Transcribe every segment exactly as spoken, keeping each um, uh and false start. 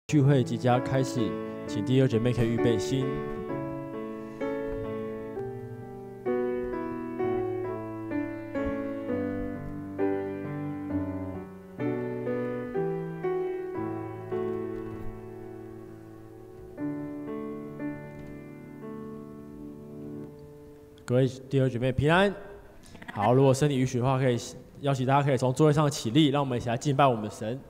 聚会即将开始，请弟兄姐妹可以预备心。各位弟兄姐妹平安。好，如果身体允许的话，可以邀请大家可以从座位上起立，让我们一起来敬拜我们的神。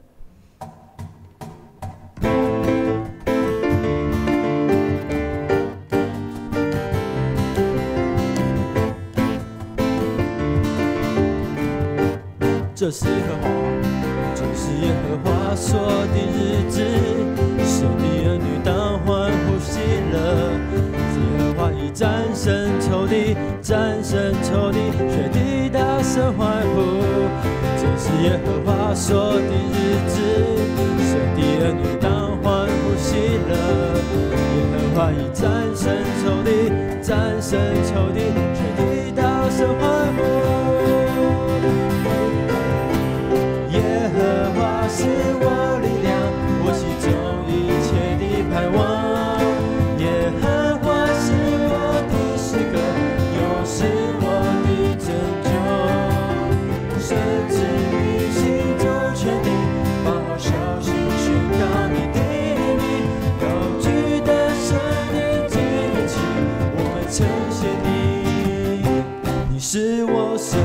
这是耶和华，这是耶和华说的日子，神的儿女当欢呼喜乐。耶和华已战胜仇敌，战胜仇敌，全地大声欢呼。这是耶和华说的日子，神的儿女当欢呼喜乐。耶和华已战胜仇敌，战胜仇敌，全地大声欢呼。 耶和华是我力量，我心中一切的盼望。耶和华是我的诗歌，又是我的拯救。神之名行走全地，把好消息宣告你的名。高举的神的旌旗，我们称谢你，你是我神。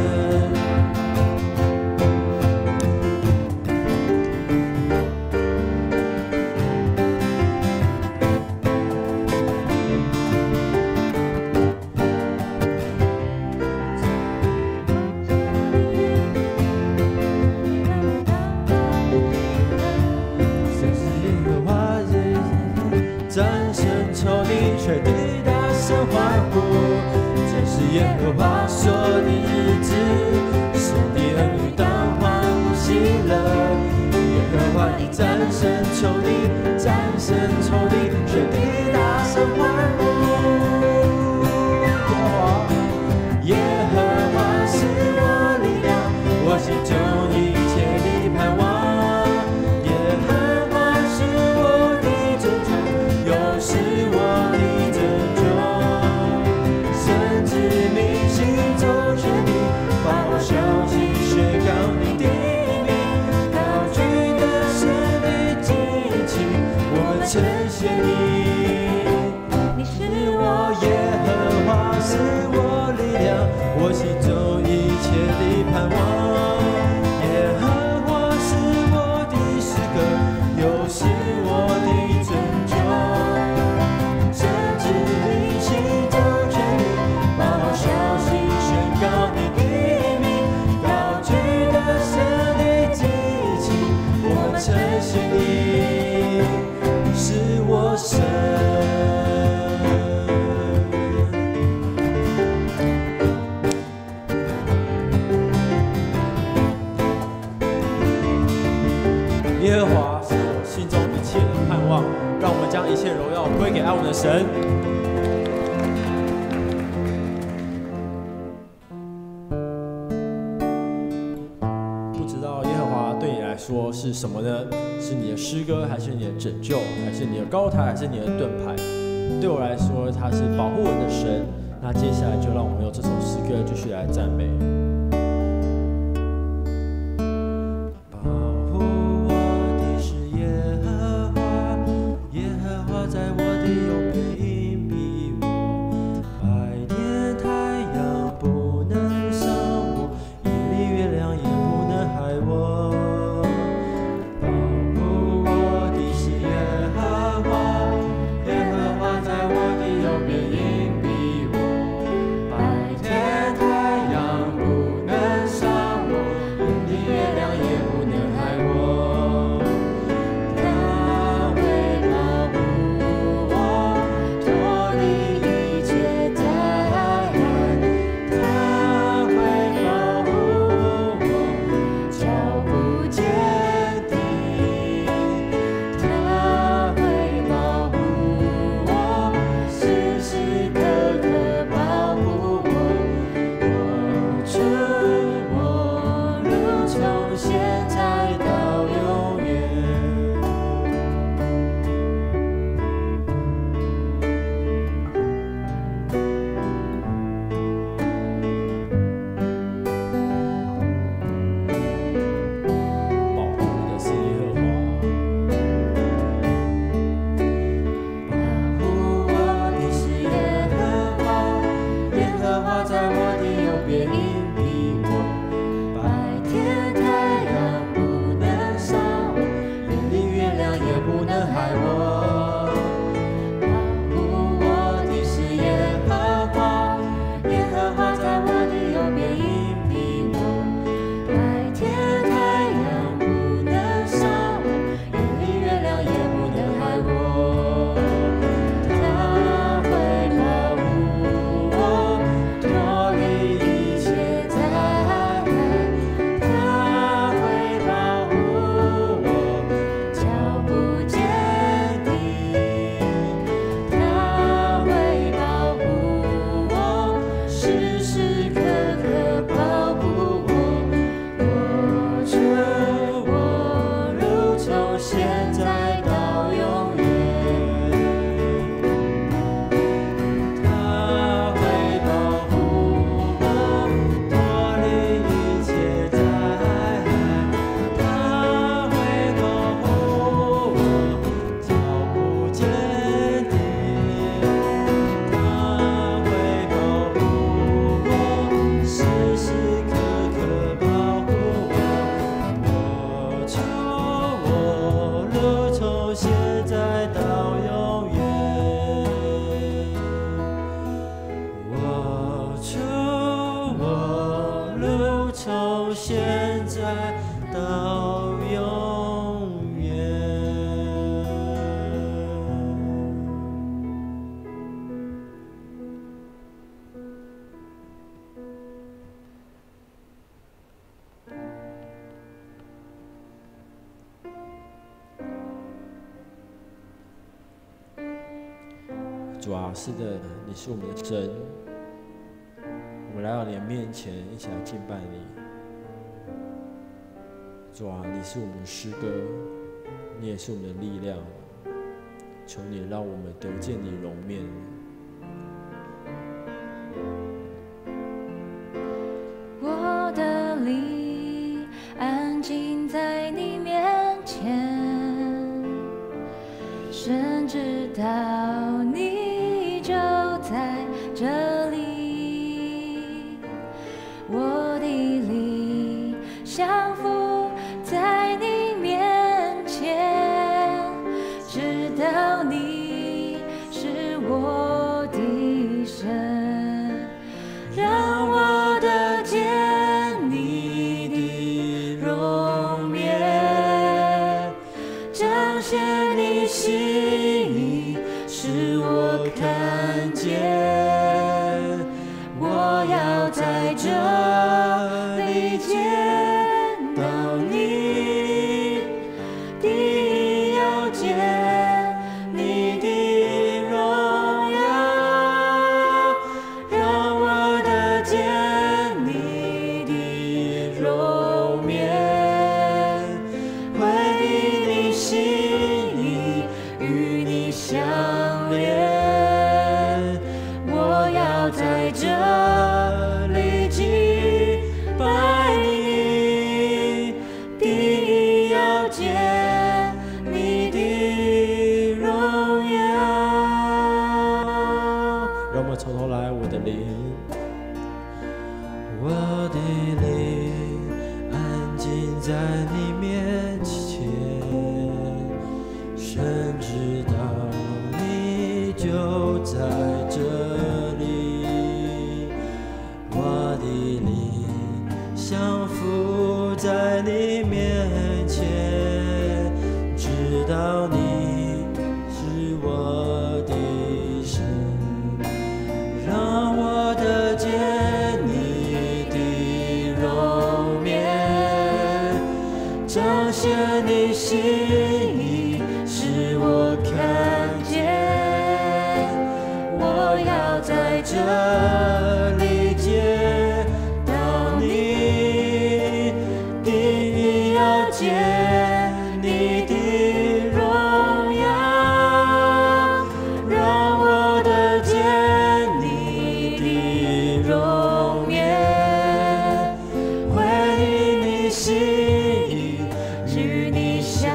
耶和华说的日子，神的儿女当欢呼喜乐。耶和华已战胜仇敌，战胜仇敌，全地大声欢呼。耶和华是我力量，我心中一切的盼望。耶和华是我的拯救，又是我的拯救。 消息宣告你的名，高举的神的旌旗，我们称谢你。你是我耶和华，是我力量，我心中一切的盼望。耶和华是我的诗歌，又是我的拯救。神之名行走全地，把好消息宣告你的。 称谢你，你是我神。耶和华是我心中一切的盼望，让我们将一切荣耀归给爱我们的神。 说是什么呢？是你的诗歌，还是你的拯救，还是你的高台，还是你的盾牌？对我来说，他是保护我的神。那接下来就让我们用这首诗歌继续来赞美。保护我的是耶和华，耶和华在我的右边隐蔽我，白天太阳不能伤我，夜里月亮也不能害我。 不。 主啊，是的，你是我们的神，我们来到你的面前，一起来敬拜你。主啊，你是我们的诗歌，你也是我们的力量。求你让我们得见你容面。 我的灵安静在你面前，深知道你就在这里。我的灵降服在你面前，知道你是我的神，让我得见你的容颜，彰显你心意，使我看见。我要在这里见到你，第一要见你的荣耀，让我得见你的容颜，回应你心意，与你相连。我要在这里敬拜你，第一要见你的荣耀。 让我们从头来，我的灵，我的灵安静在你面前，深知道你就在这里。我的灵降服在你面前，知道你是我的神，让我得见你的容面，彰显你心意，使我看见。我要在这里见到你，第一要见你的荣耀，让我得见你的容颜，回应你心意，与你相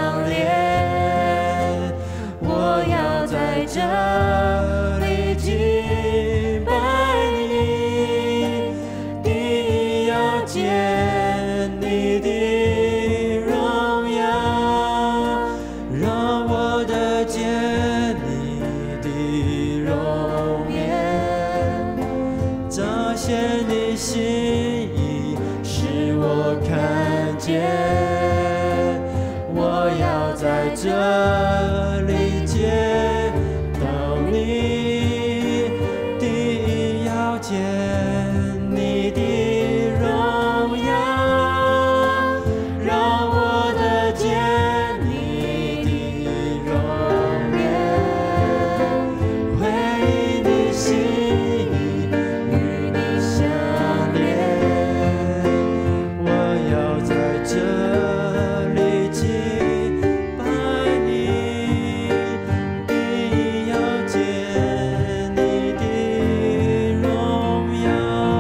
连。我要在这里敬拜你，第一要见你的荣耀，让我得见你的容颜，彰显你心意，使我看见。我要在这里见到你，第一要见你的荣耀，让我得见你的容颜，回应你心意，与你相连。我要在这里敬拜你，第一要见你的荣耀。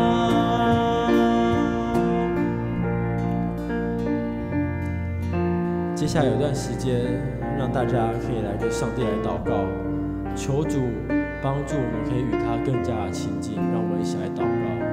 接下来有段时间，让大家可以来跟上帝来祷告，求主帮助我们，可以与他更加的亲近。让我们一起来祷告。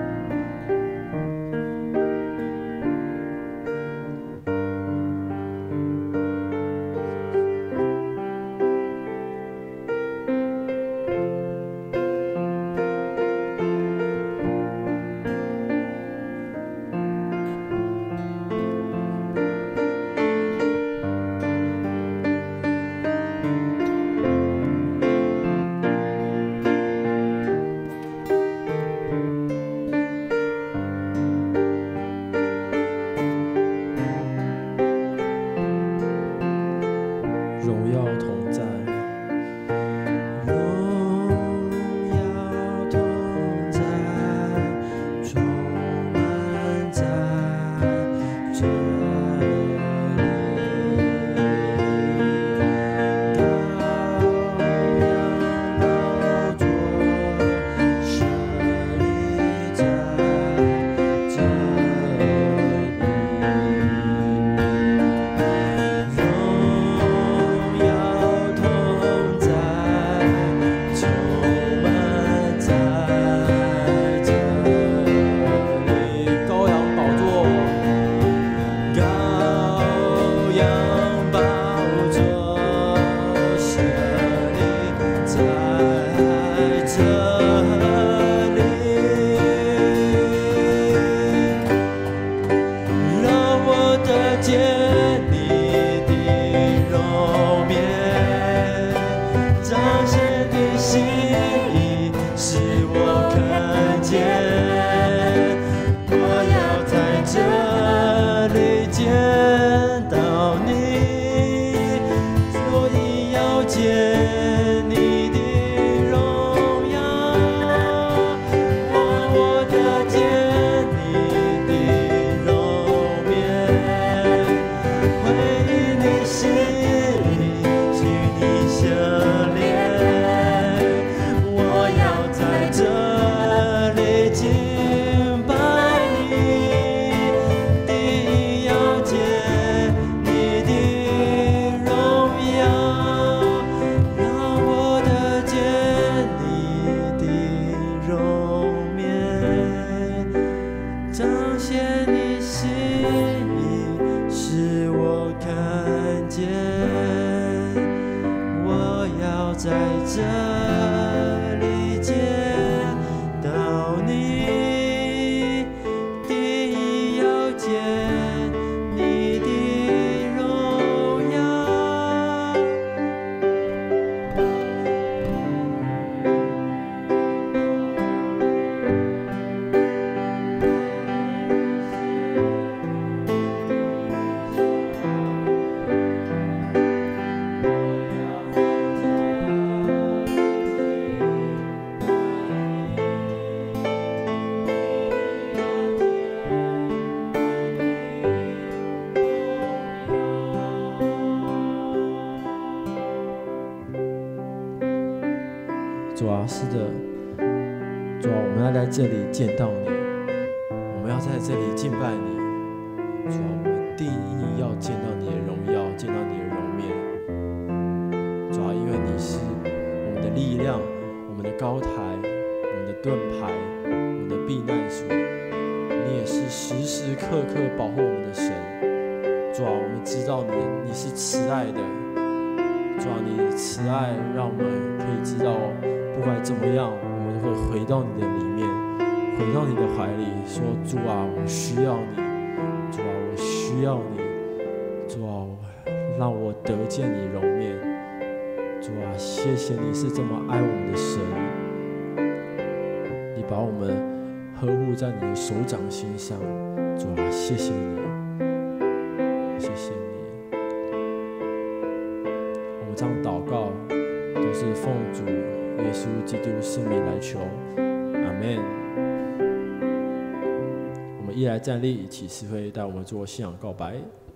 荣耀同在，荣见你的荣耀，让我得见你的容颜，回应你心里，与你相连。我要在这里敬拜你，定要见你的荣耀，让我得见你的容颜，彰显你心意，使我看见。我要在这里见到你，定要见你的荣耀。主啊，是的，主啊，我们要在这里见到你，我们要在这里敬拜你。主啊，我们定义要见到你的荣耀，见到你的容面。主啊，因为你是我们的力量，我们的高台，我们的盾牌，我们的避难所。你也是时时刻刻保护我们的神。主啊，我们知道你，你是慈爱的。主啊，你的慈爱让我们可以知道，不管怎么样，我们会回到你的里面，回到你的怀里，说：主啊，我需要你。主啊，我需要你。主啊，让我得见你容面。主啊，谢谢你是这么爱我们的神，你把我们呵护在你的手掌心上。主啊，谢谢你，谢谢你。我们这样祷告，都是奉主耶稣基督圣名来求，阿们。我们一来站立，启示会带我们做信仰告白。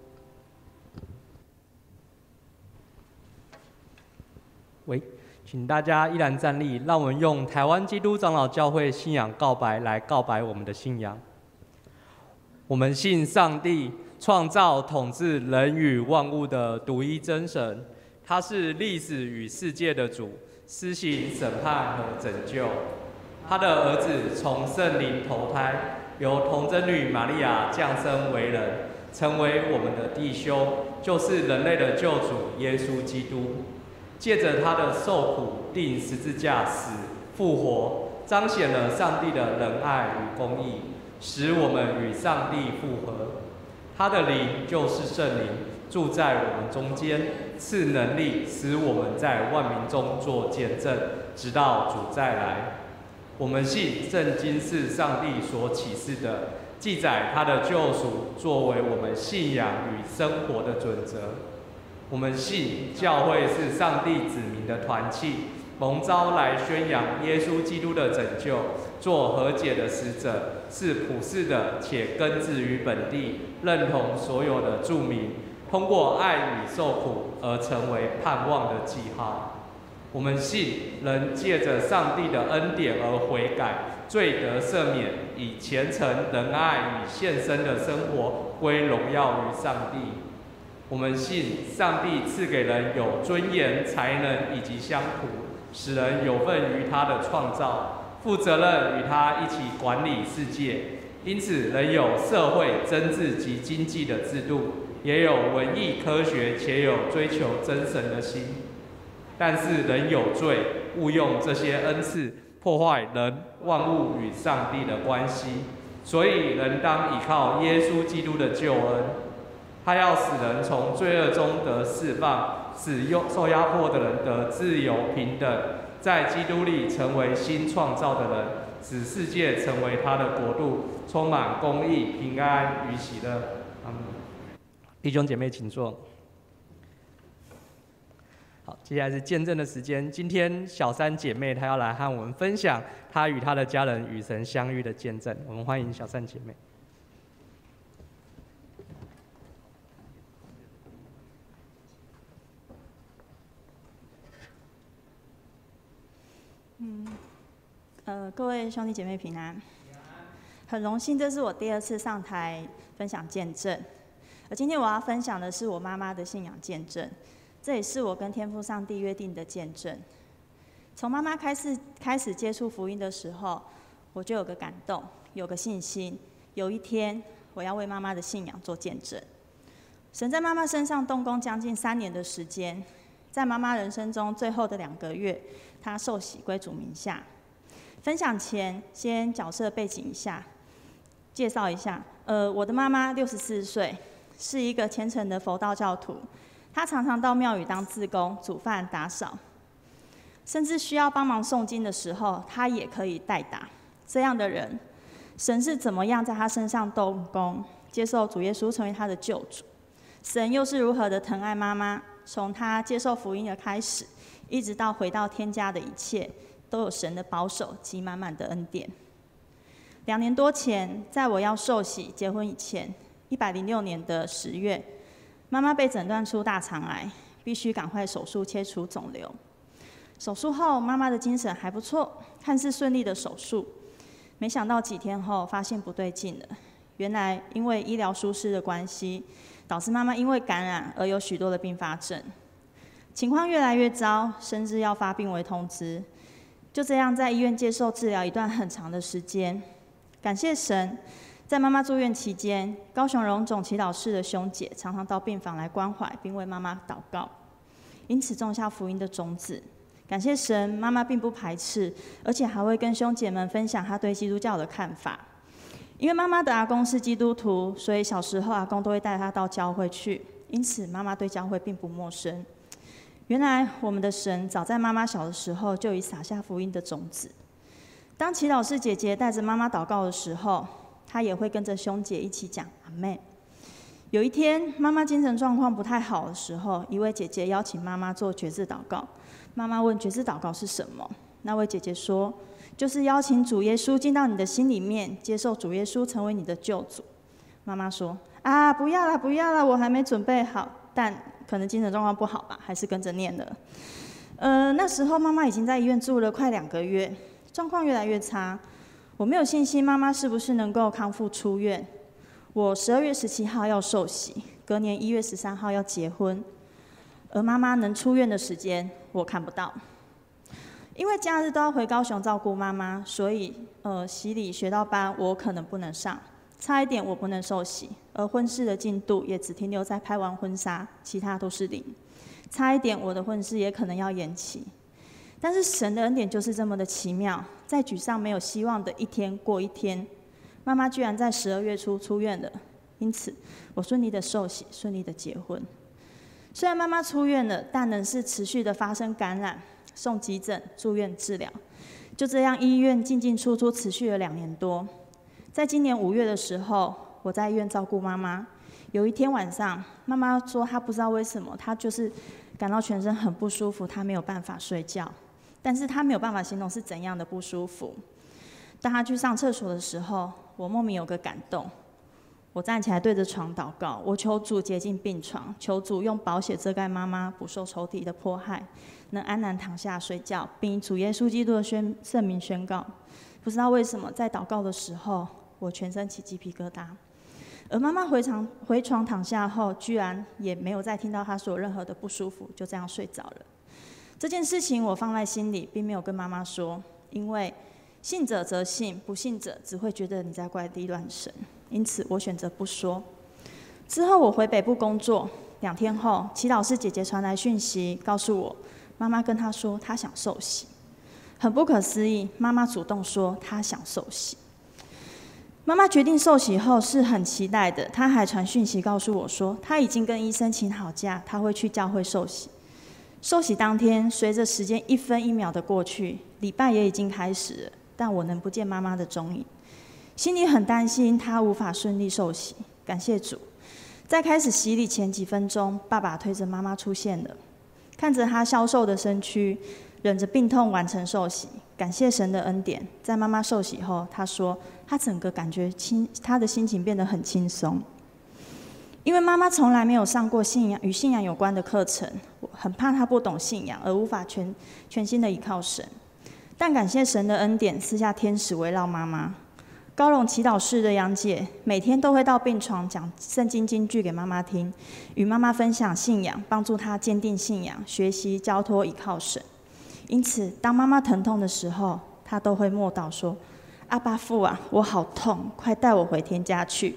喂，请大家依然站立，让我们用台湾基督长老教会信仰告白来告白我们的信仰。我们信上帝创造统治人与万物的独一真神，他是历史与世界的主，施行审判和拯救。他的儿子从圣灵投胎，由童贞女玛利亚降生为人，成为我们的弟兄，就是人类的救主耶稣基督。借着他的受苦、钉十字架、死、复活，彰显了上帝的仁爱与公义，使我们与上帝复合。他的灵就是圣灵，住在我们中间，赐能力，使我们在万民中做见证，直到主再来。我们信圣经是上帝所启示的，记载他的救赎，作为我们信仰与生活的准则。我们信教会是上帝子民的团契，蒙召来宣扬耶稣基督的拯救，做和解的使者，是普世的且根植于本地，认同所有的住民，通过爱与受苦而成为盼望的记号。我们信人借着上帝的恩典而悔改，罪得赦免，以虔诚、仁爱与献身的生活归荣耀于上帝。我们信上帝赐给人有尊严、才能以及乡土，使人有份于他的创造，负责任与他一起管理世界。因此，人有社会、政治及经济的制度，也有文艺、科学，且有追求真神的心。但是人有罪，误用这些恩赐，破坏人、万物与上帝的关系。所以，人当依靠耶稣基督的救恩。他要使人从罪恶中得释放，使受压迫的人得自由平等，在基督里成为新创造的人，使世界成为他的国度，充满公义、平安与喜乐。阿们。弟兄姐妹，请坐。 好，接下来是见证的时间。今天小三姐妹她要来和我们分享她与她的家人与神相遇的见证。我们欢迎小三姐妹。 嗯，呃，各位兄弟姐妹平安。很荣幸，这是我第二次上台分享见证。而今天我要分享的是我妈妈的信仰见证，这也是我跟天父上帝约定的见证。从妈妈开始开始接触福音的时候，我就有个感动，有个信心，有一天我要为妈妈的信仰做见证。神在妈妈身上动工将近三年的时间，在妈妈人生中最后的两个月，她受洗归主名下。分享前，先角色背景一下，介绍一下。呃，我的妈妈六十四岁，是一个虔诚的佛道教徒。她常常到庙宇当志工，煮饭、打扫，甚至需要帮忙诵经的时候，她也可以代打。这样的人，神是怎么样在她身上动工，接受主耶稣成为她的救主？神又是如何的疼爱妈妈？从她接受福音的开始，一直到回到天家的一切，都有神的保守及满满的恩典。两年多前，在我要受洗结婚以前，一百零六年的十月，妈妈被诊断出大肠癌，必须赶快手术切除肿瘤。手术后，妈妈的精神还不错，看似顺利的手术，没想到几天后发现不对劲了。原来因为医疗疏失的关系，导致妈妈因为感染而有许多的并发症，情况越来越糟，甚至要发病危通知。就这样在医院接受治疗一段很长的时间。感谢神，在妈妈住院期间，高雄荣总祈祷室的兄姐常常到病房来关怀，并为妈妈祷告，因此种下福音的种子。感谢神，妈妈并不排斥，而且还会跟兄姐们分享她对基督教的看法。因为妈妈的阿公是基督徒，所以小时候阿公都会带她到教会去，因此妈妈对教会并不陌生。原来我们的神早在妈妈小的时候就已撒下福音的种子。当祈祷室姐姐带着妈妈祷告的时候，她也会跟着兄姐一起讲阿们。有一天，妈妈精神状况不太好的时候，一位姐姐邀请妈妈做决志祷告。妈妈问决志祷告是什么？那位姐姐说，就是邀请主耶稣进到你的心里面，接受主耶稣成为你的救主。妈妈说：啊，不要啦，不要啦，我还没准备好。但可能精神状况不好吧，还是跟着念了。呃，那时候妈妈已经在医院住了快两个月，状况越来越差。我没有信心妈妈是不是能够康复出院。我十二月十七号要受洗，隔年一月十三号要结婚，而妈妈能出院的时间我看不到。因为假日都要回高雄照顾妈妈，所以呃洗礼学道班我可能不能上，差一点我不能受洗，而婚事的进度也只停留在拍完婚纱，其他都是零，差一点我的婚事也可能要延期。但是神的恩典就是这么的奇妙，在沮丧没有希望的一天过一天，妈妈居然在十二月初出院了，因此我顺利的受洗，顺利的结婚。虽然妈妈出院了，但仍是持续的发生感染，送急诊、住院治疗，就这样医院进进出出持续了两年多。在今年五月的时候，我在医院照顾妈妈。有一天晚上，妈妈说她不知道为什么，她就是感到全身很不舒服，她没有办法睡觉，但是她没有办法形容是怎样的不舒服。当她去上厕所的时候，我莫名有个感动，我站起来对着床祷告，我求主洁净病床，求主用宝血遮盖妈妈，不受仇敌的迫害，能安然躺下睡觉，并以主耶稣基督的宣圣名宣告。不知道为什么，在祷告的时候，我全身起鸡皮疙瘩。而妈妈回床回床躺下后，居然也没有再听到她说有任何的不舒服，就这样睡着了。这件事情我放在心里，并没有跟妈妈说，因为信者则信，不信者只会觉得你在怪力乱神，因此我选择不说。之后我回北部工作，两天后，祈祷室姐姐传来讯息，告诉我妈妈跟她说她想受洗。很不可思议，妈妈主动说她想受洗。妈妈决定受洗后是很期待的，她还传讯息告诉我说，她已经跟医生请好假，她会去教会受洗。受洗当天，随着时间一分一秒的过去，礼拜也已经开始了，但我能不见妈妈的踪影，心里很担心她无法顺利受洗。感谢主，在开始洗礼前几分钟，爸爸推着妈妈出现了。 看着她消瘦的身躯，忍着病痛完成受洗，感谢神的恩典。在妈妈受洗后，她说她整个感觉轻，她的心情变得很轻松。因为妈妈从来没有上过信仰与信仰有关的课程，我很怕她不懂信仰，而无法全全心的依靠神。但感谢神的恩典，私下天使围绕妈妈。高荣祈祷室的杨姐每天都会到病床讲圣经金句给妈妈听，与妈妈分享信仰，帮助她坚定信仰，学习交托依靠神。因此，当妈妈疼痛的时候，她都会默祷说：“阿爸父啊，我好痛，快带我回天家去。”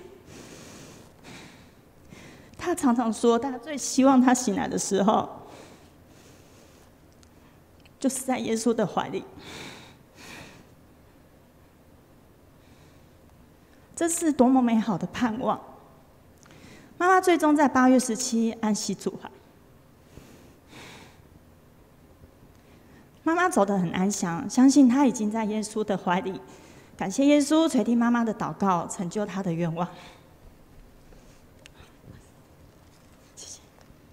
她常常说，她最希望她醒来的时候，就是在耶稣的怀里。这是多么美好的盼望！妈妈最终在八月十七安息主怀。妈妈走得很安详，相信她已经在耶稣的怀里。感谢耶稣垂听妈妈的祷告，成就她的愿望。谢谢。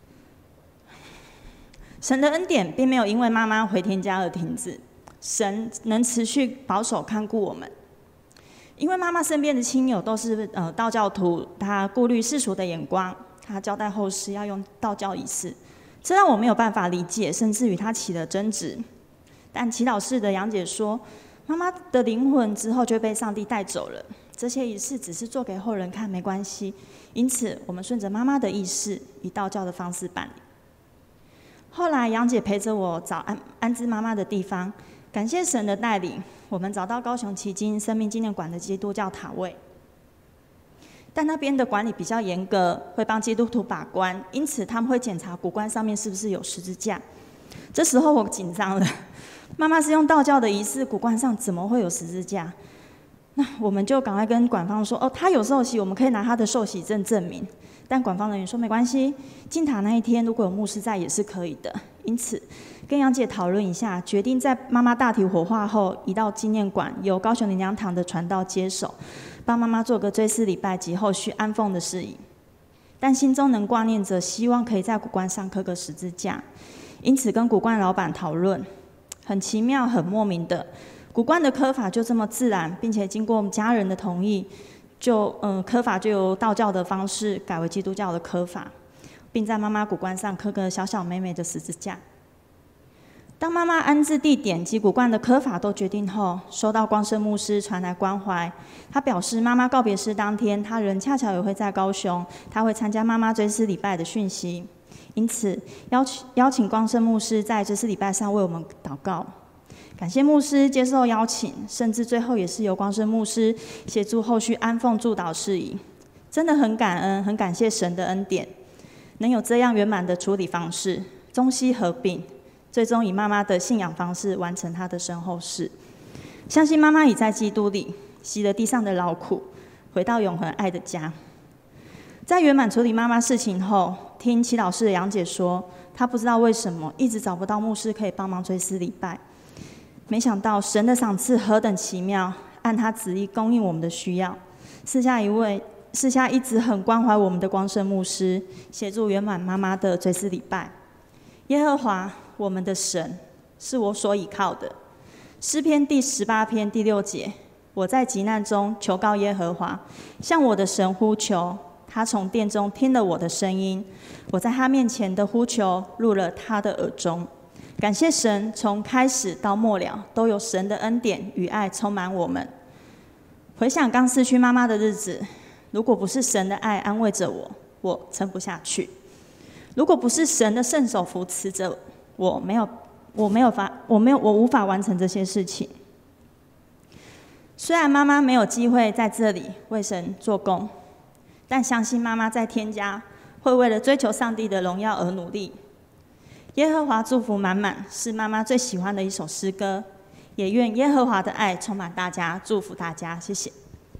神的恩典并没有因为妈妈回天家而停止，神能持续保守看顾我们。因为妈妈身边的亲友都是呃道教徒，她顾虑世俗的眼光，她交代后事要用道教仪式，这让我没有办法理解，甚至与她起了争执。但祈祷室的杨姐说，妈妈的灵魂之后就被上帝带走了，这些仪式只是做给后人看，没关系。因此，我们顺着妈妈的意识，以道教的方式办理。后来，杨姐陪着我找安安置妈妈的地方。感谢神的带领，我们找到高雄旗津生命纪念馆的基督教塔位，但那边的管理比较严格，会帮基督徒把关，因此他们会检查骨棺上面是不是有十字架。这时候我紧张了，妈妈是用道教的仪式，骨棺上怎么会有十字架？那我们就赶快跟管方说，哦，他有受洗，我们可以拿他的受洗证证明。但管方人员说没关系，进塔那一天如果有牧师在也是可以的。因此，跟杨姐讨论一下，决定在妈妈大体火化后，移到纪念馆，由高雄灵粮堂的传道接手，帮妈妈做个追思礼拜及后续安奉的事宜。但心中能挂念着，希望可以在骨棺上刻个十字架，因此跟骨棺老板讨论。很奇妙、很莫名的，骨棺的刻法就这么自然，并且经过我们家人的同意，就嗯刻法就由道教的方式改为基督教的刻法。并在妈妈骨棺上刻个小小美美的十字架。当妈妈安置地点及骨棺的刻法都决定后，收到光生牧师传来关怀。他表示，妈妈告别式当天，他人恰巧也会在高雄，他会参加妈妈追思礼拜的讯息，因此邀请邀请光生牧师在追思礼拜上为我们祷告。感谢牧师接受邀请，甚至最后也是由光生牧师协助后续安奉祝祷事宜。真的很感恩，很感谢神的恩典。能有这样圆满的处理方式，中西合并，最终以妈妈的信仰方式完成她的身后事。相信妈妈已在基督里洗了地上的劳苦，回到永恒爱的家。在圆满处理妈妈事情后，听祈祷室的杨姐说，她不知道为什么一直找不到牧师可以帮忙追思礼拜。没想到神的赏赐何等奇妙，按他旨意供应我们的需要，赐下一位。私下一直很关怀我们的光生牧师，协助圆满妈妈的追思礼拜。耶和华，我们的神，是我所倚靠的。诗篇第十八篇第六节：我在急难中求告耶和华，向我的神呼求，他从殿中听了我的声音。我在他面前的呼求入了他的耳中。感谢神，从开始到末了，都有神的恩典与爱充满我们。回想刚失去妈妈的日子，如果不是神的爱安慰着我，我撑不下去；如果不是神的圣手扶持着我，没有，我没有法，我没有，我无法完成这些事情。虽然妈妈没有机会在这里为神做工，但相信妈妈在天家会为了追求上帝的荣耀而努力。耶和华祝福满满是妈妈最喜欢的一首诗歌，也愿耶和华的爱充满大家，祝福大家，谢谢。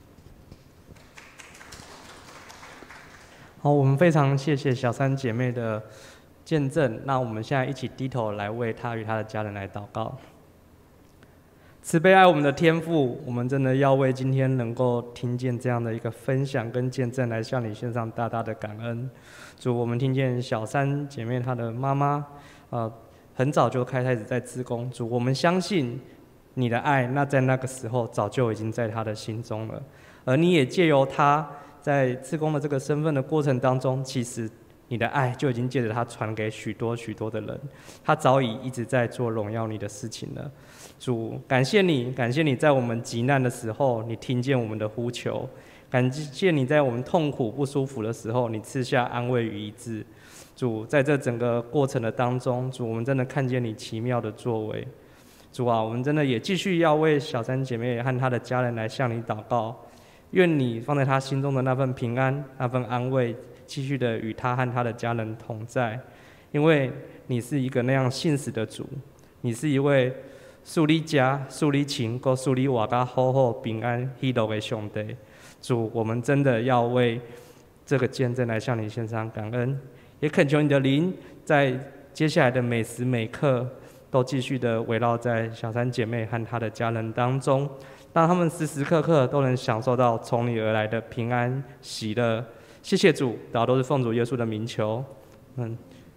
好，我们非常谢谢小三姐妹的见证。那我们现在一起低头来为她与她的家人来祷告。慈悲爱我们的天父，我们真的要为今天能够听见这样的一个分享跟见证来向你献上大大的感恩。主，我们听见小三姐妹她的妈妈， 呃，很早就开始在志工。主，我们相信你的爱，那在那个时候早就已经在他的心中了，而你也借由他在志工的这个身份的过程当中，其实你的爱就已经借着他传给许多许多的人，他早已一直在做荣耀你的事情了。主，感谢你，感谢你在我们急难的时候，你听见我们的呼求；感谢你在我们痛苦不舒服的时候，你赐下安慰与医治。主，在这整个过程的当中，主，我们真的看见你奇妙的作为。主啊，我们真的也继续要为小三姐妹和她的家人来向你祷告，愿你放在她心中的那份平安、那份安慰，继续的与她和她的家人同在，因为你是一个那样信实的主，你是一位树立家、树立情、够树立瓦嘎好好平安喜乐的上帝。主，我们真的要为这个见证来向你献上感恩，也恳求你的灵在接下来的每时每刻都继续的围绕在小三姐妹和她的家人当中，让他们时时刻刻都能享受到从你而来的平安喜乐。谢谢主，祷告都是奉主耶稣的名求，嗯。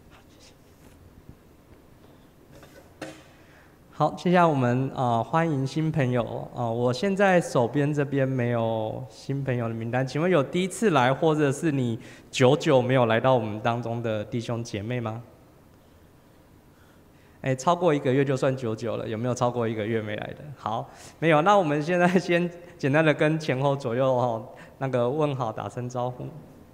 好，接下来我们呃欢迎新朋友啊、呃，我现在手边这边没有新朋友的名单，请问有第一次来或者是你久久没有来到我们当中的弟兄姐妹吗？哎，超过一个月就算久久了，有没有超过一个月没来的？好，没有，那我们现在先简单的跟前后左右哦那个问好打声招呼。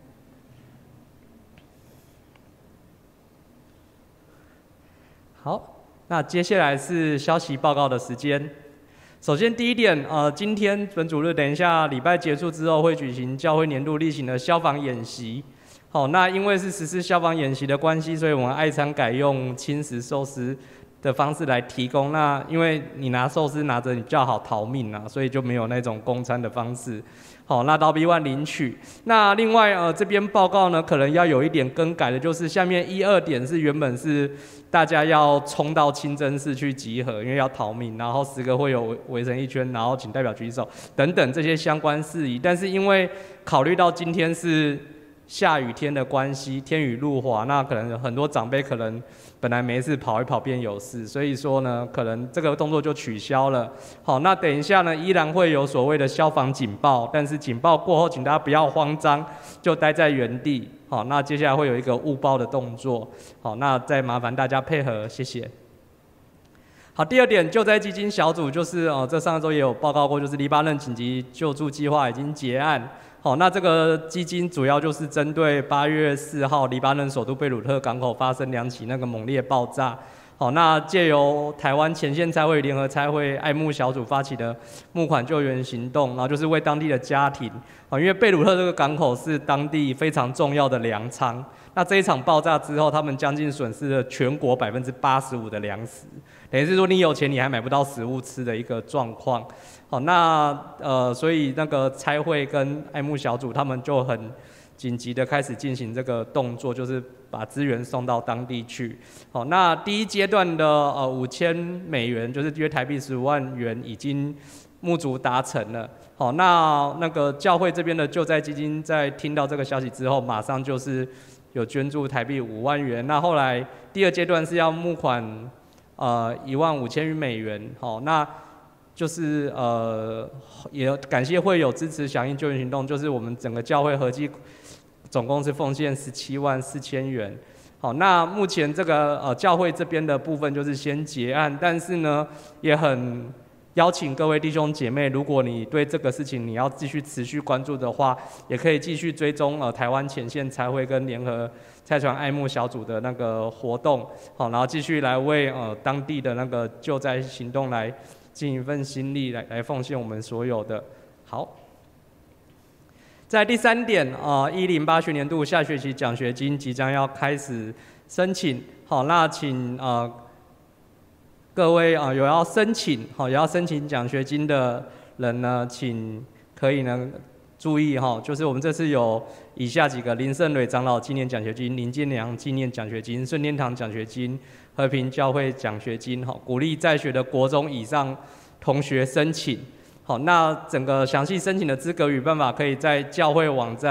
好。那接下来是消息报告的时间。首先第一点，呃，今天本主日，等一下礼拜结束之后会举行教会年度例行的消防演习。好，那因为是实施消防演习的关系，所以我们爱餐改用轻食寿司的方式来提供。那因为你拿寿司拿着，你比较好逃命啊，所以就没有那种供餐的方式。好，那到 B 一 领取。那另外呃这边报告呢，可能要有一点更改的，就是下面一二点是原本是大家要冲到清真寺去集合，因为要逃命，然后十个会友围成一圈，然后请代表举手等等这些相关事宜。但是因为考虑到今天是下雨天的关系，天雨路滑，那可能很多长辈可能本来没事跑一跑变有事，所以说呢，可能这个动作就取消了。好，那等一下呢，依然会有所谓的消防警报，但是警报过后，请大家不要慌张，就待在原地。好，那接下来会有一个误报的动作。好，那再麻烦大家配合，谢谢。好，第二点，救灾基金小组就是哦，这上周也有报告过，就是黎巴嫩紧急救助计划已经结案。好，那这个基金主要就是针对八月四号黎巴嫩首都贝鲁特港口发生两起那个猛烈爆炸。好，那借由台湾前线差会联合差会爱慕小组发起的募款救援行动，然后就是为当地的家庭，因为贝鲁特这个港口是当地非常重要的粮仓。那这一场爆炸之后，他们将近损失了全国百分之八十五的粮食，等于是说你有钱你还买不到食物吃的一个状况。好，那呃，所以那个差会跟爱慕小组他们就很紧急的开始进行这个动作，就是把资源送到当地去。好，那第一阶段的呃五千美元，就是约台币十五万元，已经募足达成了。好，那那个教会这边的救灾基金在听到这个消息之后，马上就是有捐助台币五万元。那后来第二阶段是要募款呃一万五千余美元。好，那就是呃，也感谢会友支持响应救援行动，就是我们整个教会合计总共是奉献十七万四千元。好，那目前这个呃教会这边的部分就是先结案，但是呢，也很邀请各位弟兄姐妹，如果你对这个事情你要继续持续关注的话，也可以继续追踪呃台湾前线差会跟联合差传爱慕小组的那个活动，好，然后继续来为呃当地的那个救灾行动来尽一份心力来来奉献我们所有的。好，在第三点，呃，一零八学年度下学期奖学金即将要开始申请。好，那请呃各位啊、呃、有要申请，好，有要申请奖学金的人呢，请可以呢注意哈，就是我们这次有以下几个林圣蕊长老纪念奖学金、林建良纪念奖学金、顺天堂奖学金、和平教会奖学金，哈，鼓励在学的国中以上同学申请。好，那整个详细申请的资格与办法，可以在教会网站，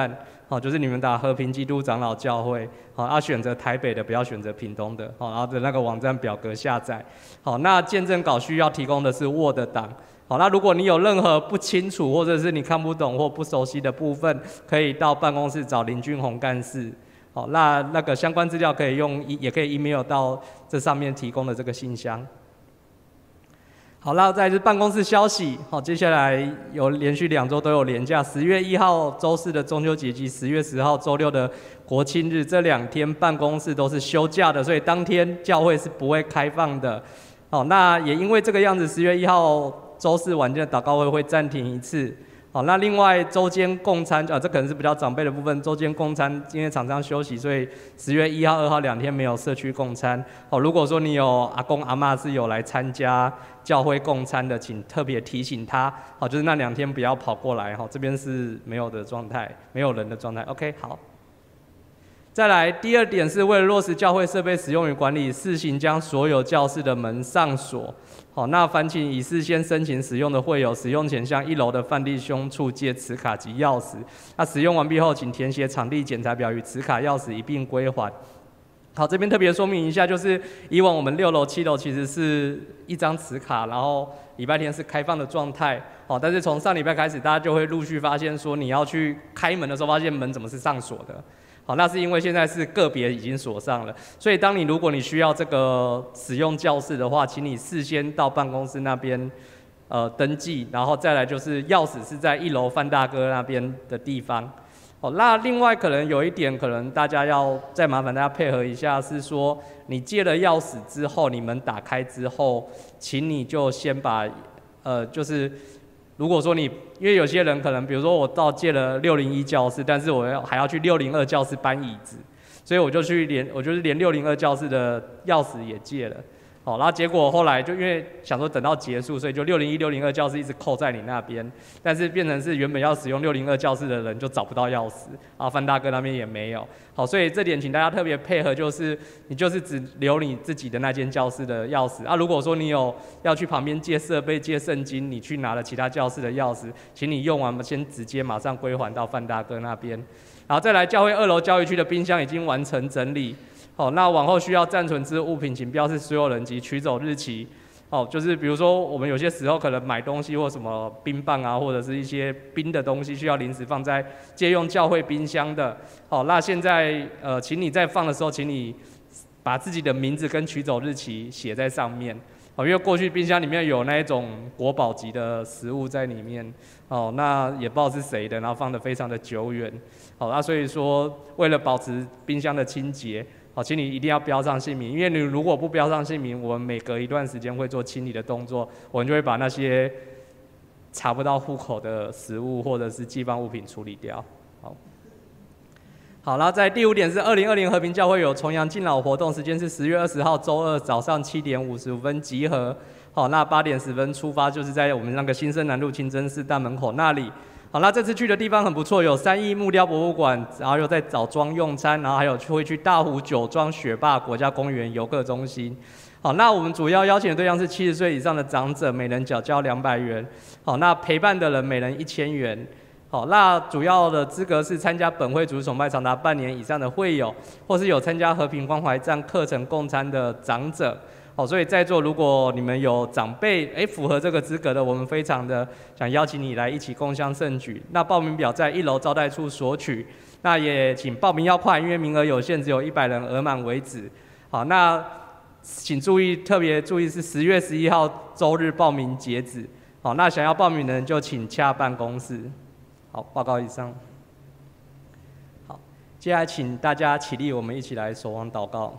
好，就是你们打和平基督长老教会，好，要选择台北的，不要选择屏东的，好，然后的那个网站表格下载。好，那见证稿需要提供的是 Word 档。好，那如果你有任何不清楚或者是你看不懂或不熟悉的部分，可以到办公室找林俊宏干事。好，那那个相关资料可以用，也可以 email 到这上面提供的这个信箱。好，那再是办公室消息。好，接下来有连续两周都有连假，十月一号周四的中秋节及十月十号周六的国庆日，这两天办公室都是休假的，所以当天教会是不会开放的。好，那也因为这个样子，十月一号周四晚间的祷告会会暂停一次。好，那另外周间供餐啊，这可能是比较长辈的部分。周间供餐，因为厂商休息，所以十月一号、二号两天没有社区供餐。好，如果说你有阿公阿嬷是有来参加教会供餐的，请特别提醒他。好，就是那两天不要跑过来。好，这边是没有的状态，没有人的状态。OK， 好。再来，第二点是为了落实教会设备使用与管理，试行将所有教室的门上锁。好，那烦请已事先申请使用的会友，使用前向一楼的范弟兄处借磁卡及钥匙。那使用完毕后，请填写场地检查表与磁卡、钥匙一并归还。好，这边特别说明一下，就是以往我们六楼、七楼其实是一张磁卡，然后礼拜天是开放的状态。好，但是从上礼拜开始，大家就会陆续发现说，你要去开门的时候，发现门怎么是上锁的。好，那是因为现在是个别已经锁上了，所以当你如果你需要这个使用教室的话，请你事先到办公室那边呃登记，然后再来就是钥匙是在一楼范大哥那边的地方。哦，那另外可能有一点，可能大家要再麻烦大家配合一下，是说你借了钥匙之后，你们打开之后，请你就先把呃就是。如果说你，因为有些人可能，比如说我到借了六零一教室，但是我要还要去六零二教室搬椅子，所以我就去连，我就是连六零二教室的钥匙也借了。好，然后结果后来就因为想说等到结束，所以就六零一、六零二教室一直扣在你那边，但是变成是原本要使用六零二教室的人就找不到钥匙，然后范大哥那边也没有。好，所以这点请大家特别配合，就是你就是只留你自己的那间教室的钥匙啊。如果说你有要去旁边借设备、借圣经，你去拿了其他教室的钥匙，请你用完先直接马上归还到范大哥那边。然后再来，教会二楼教育区的冰箱已经完成整理。好，那往后需要暂存之物品，请标示所有人及取走日期。哦，就是比如说我们有些时候可能买东西或什么冰棒啊，或者是一些冰的东西需要临时放在借用教会冰箱的。好，那现在呃，请你在放的时候，请你把自己的名字跟取走日期写在上面。哦，因为过去冰箱里面有那一种国宝级的食物在里面。哦，那也不知道是谁的，然后放得非常的久远。好，那所以说为了保持冰箱的清洁。好，请你一定要标上姓名，因为你如果不标上姓名，我们每隔一段时间会做清理的动作，我们就会把那些查不到户口的食物或者是寄放物品处理掉。好，好，然后在第五点是二零二零和平教会有重阳敬老活动，时间是十月二十号周二早上七点五十五分集合。好，那八点十分出发，就是在我们那个新生南路清真寺大门口那里。好，那这次去的地方很不错，有三义木雕博物馆，然后又在枣庄用餐，然后还有会去大湖酒庄雪霸国家公园游客中心。好，那我们主要邀请的对象是七十岁以上的长者，每人缴交两百元。好，那陪伴的人每人一千元。好，那主要的资格是参加本会主日崇拜长达半年以上的会友，或是有参加和平关怀站课程共餐的长者。好，所以在座如果你们有长辈哎符合这个资格的，我们非常的想邀请你来一起共襄盛举。那报名表在一楼招待处索取，那也请报名要快，因为名额有限，只有一百人，额满为止。好，那请注意，特别注意是十月十一号周日报名截止。好，那想要报名的人就请洽办公室。好，报告以上。好，接下来请大家起立，我们一起来守望祷告。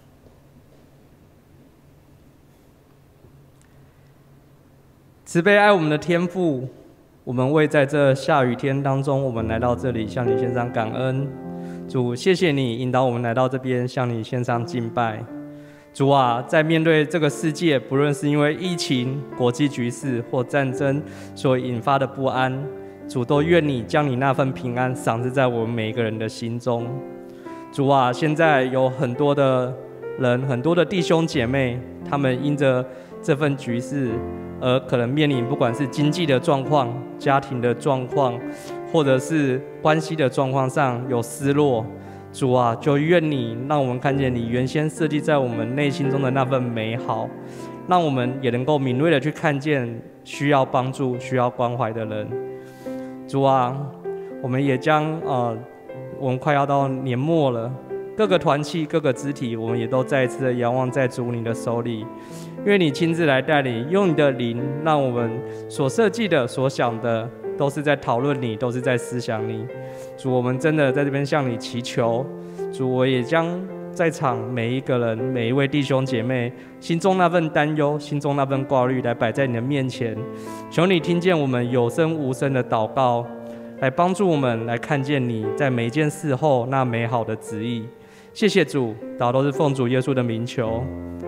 慈悲爱我们的天父，我们为在这下雨天当中，我们来到这里向你献上感恩。主，谢谢你引导我们来到这边向你献上敬拜。主啊，在面对这个世界，不论是因为疫情、国际局势或战争所引发的不安，主都愿你将你那份平安赏赐在我们每一个人的心中。主啊，现在有很多的人，很多的弟兄姐妹，他们因着这份局势而可能面临不管是经济的状况、家庭的状况， 或者是关系的状况上有失落，主啊，就愿你让我们看见你原先设计在我们内心中的那份美好，让我们也能够敏锐的去看见需要帮助、需要关怀的人。主啊，我们也将呃，我们快要到年末了，各个团契、各个肢体，我们也都再一次的仰望在主你的手里。愿你亲自来带领，用你的灵，让我们所设计的、所想的，都是在讨论你，都是在思想你。主，我们真的在这边向你祈求，主，我也将在场每一个人、每一位弟兄姐妹心中那份担忧、心中那份挂虑，来摆在你的面前。求你听见我们有声无声的祷告，来帮助我们来看见你在每一件事后那美好的旨意。谢谢主，祷都是奉主耶稣的名求。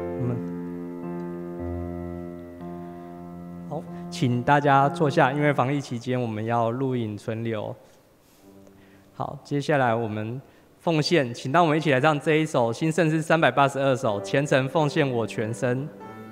好，请大家坐下，因为防疫期间我们要录影存留。好，接下来我们奉献，请让我们一起来唱这一首新圣诗三百八十二首，虔诚奉献我全身。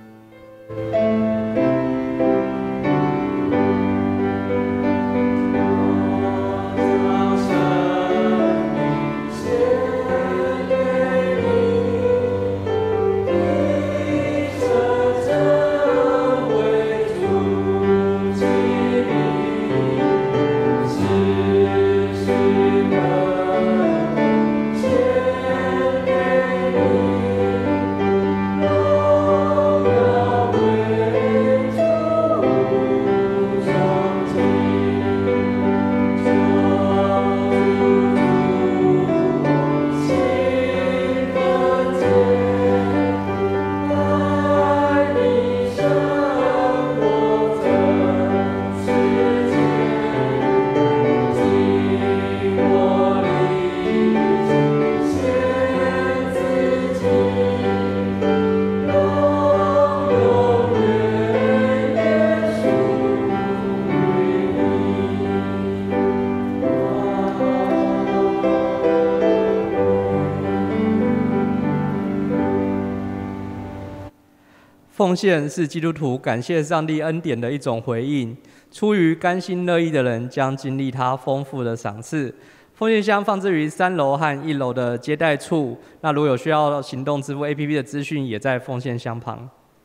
奉献是基督徒感谢上帝恩典的一种回应，出于甘心乐意的人将经历他丰富的赏赐。奉献箱放置于三楼和一楼的接待处，那如有需要行动支付 A P P 的资讯也在奉献箱旁。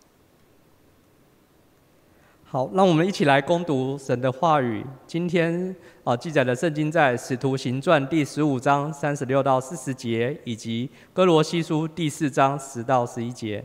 好，让我们一起来攻读神的话语。今天啊记载的圣经在《使徒行传》第十五章三十六到四十节，以及《哥罗西书》第四章十到十一节。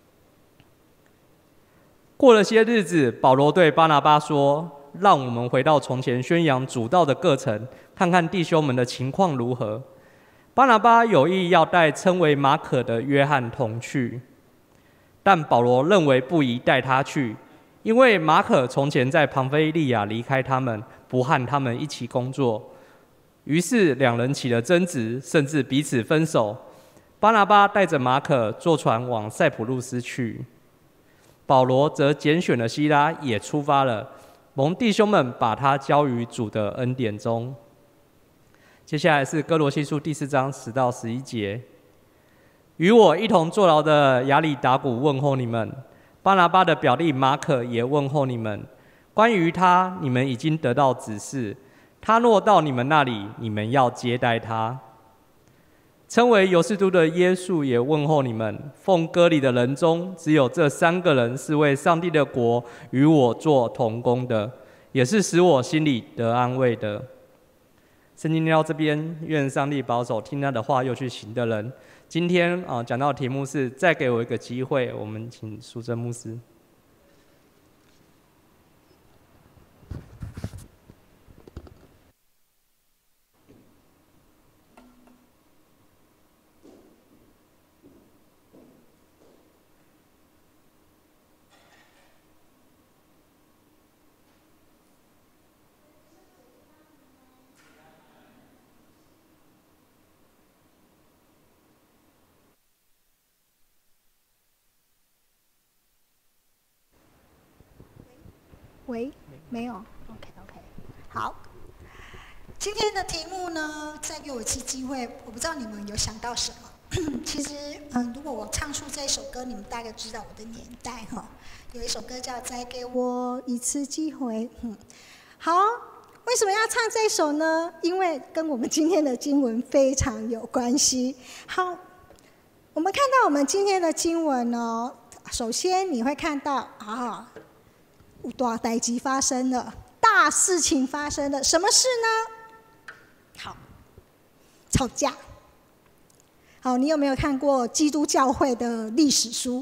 过了些日子，保罗对巴拿巴说：“让我们回到从前宣扬主道的各城，看看弟兄们的情况如何。”巴拿巴有意要带称为马可的约翰同去，但保罗认为不宜带他去，因为马可从前在庞菲利亚离开他们，不和他们一起工作。于是两人起了争执，甚至彼此分手。巴拿巴带着马可坐船往塞浦路斯去。保罗则拣选了希拉，也出发了，蒙弟兄们把他交于主的恩典中。接下来是哥罗西书第四章十到十一节，与我一同坐牢的亚里达古问候你们，巴拿巴的表弟马可也问候你们。关于他，你们已经得到指示，他若到你们那里，你们要接待他。称为犹士都的耶稣也问候你们。奉割礼的人中，只有这三个人是为上帝的国与我做同工的，也是使我心里得安慰的。圣经念到这边，愿上帝保守听他的话又去行的人。今天啊，讲到的题目是再给我一个机会，我们请淑珍牧师。 喂，没有 ，OK OK， 好。今天的题目呢，再给我一次机会，我不知道你们有想到什么。其实，嗯，如果我唱出这首歌，你们大概知道我的年代哈。有一首歌叫《再给我一次机会》，嗯，好。 为什么要唱这首呢？因为跟我们今天的经文非常有关系。好，我们看到我们今天的经文哦，首先你会看到啊，有大代志发生了，大事情发生了，什么事呢？好，吵架。好，你有没有看过基督教会的历史书？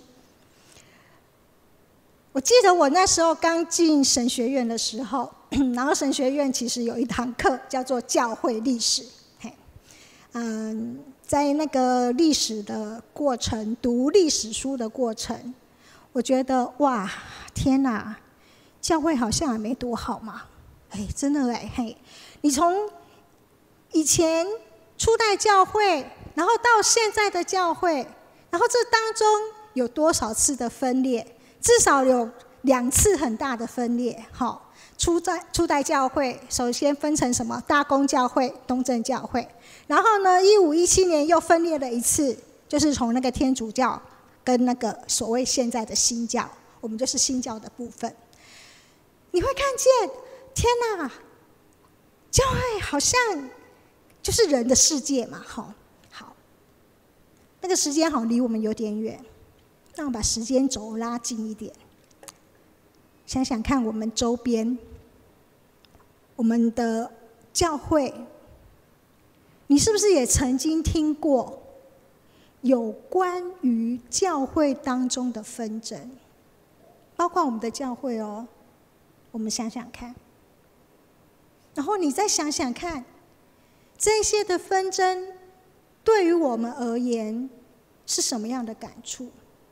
我记得我那时候刚进神学院的时候，然后神学院其实有一堂课叫做教会历史。嘿，嗯，在那个历史的过程，读历史书的过程，我觉得哇，天哪，教会好像也没多好嘛。哎，真的哎，嘿，你从以前初代教会，然后到现在的教会，然后这当中有多少次的分裂？至少有两次很大的分裂。好，初代初代教会首先分成什么？大公教会、东正教会。然后呢，一五一七年又分裂了一次，就是从那个天主教跟那个所谓现在的新教，我们就是新教的部分。你会看见，天哪，教会好像就是人的世界嘛。好，好，那个时间好离我们有点远。让我把时间轴拉近一点，想想看，我们周边，我们的教会，你是不是也曾经听过有关于教会当中的纷争？包括我们的教会哦，我们想想看，然后你再想想看，这些的纷争对于我们而言是什么样的感触？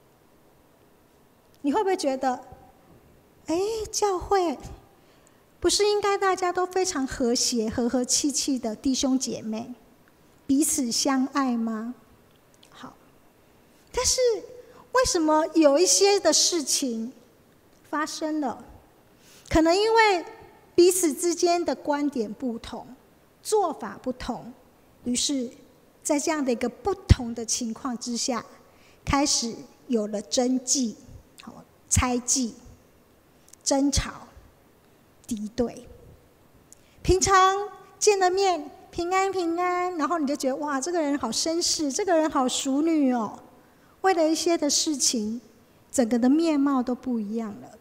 你会不会觉得，哎，教会不是应该大家都非常和谐、和和气气的弟兄姐妹，彼此相爱吗？好，但是为什么有一些的事情发生了？可能因为彼此之间的观点不同、做法不同，于是在这样的一个不同的情况之下，开始有了争计。猜忌、争吵、敌对，平常见了面平安平安，然后你就觉得哇，这个人好绅士，这个人好淑女哦。为了一些的事情，整个的面貌都不一样了。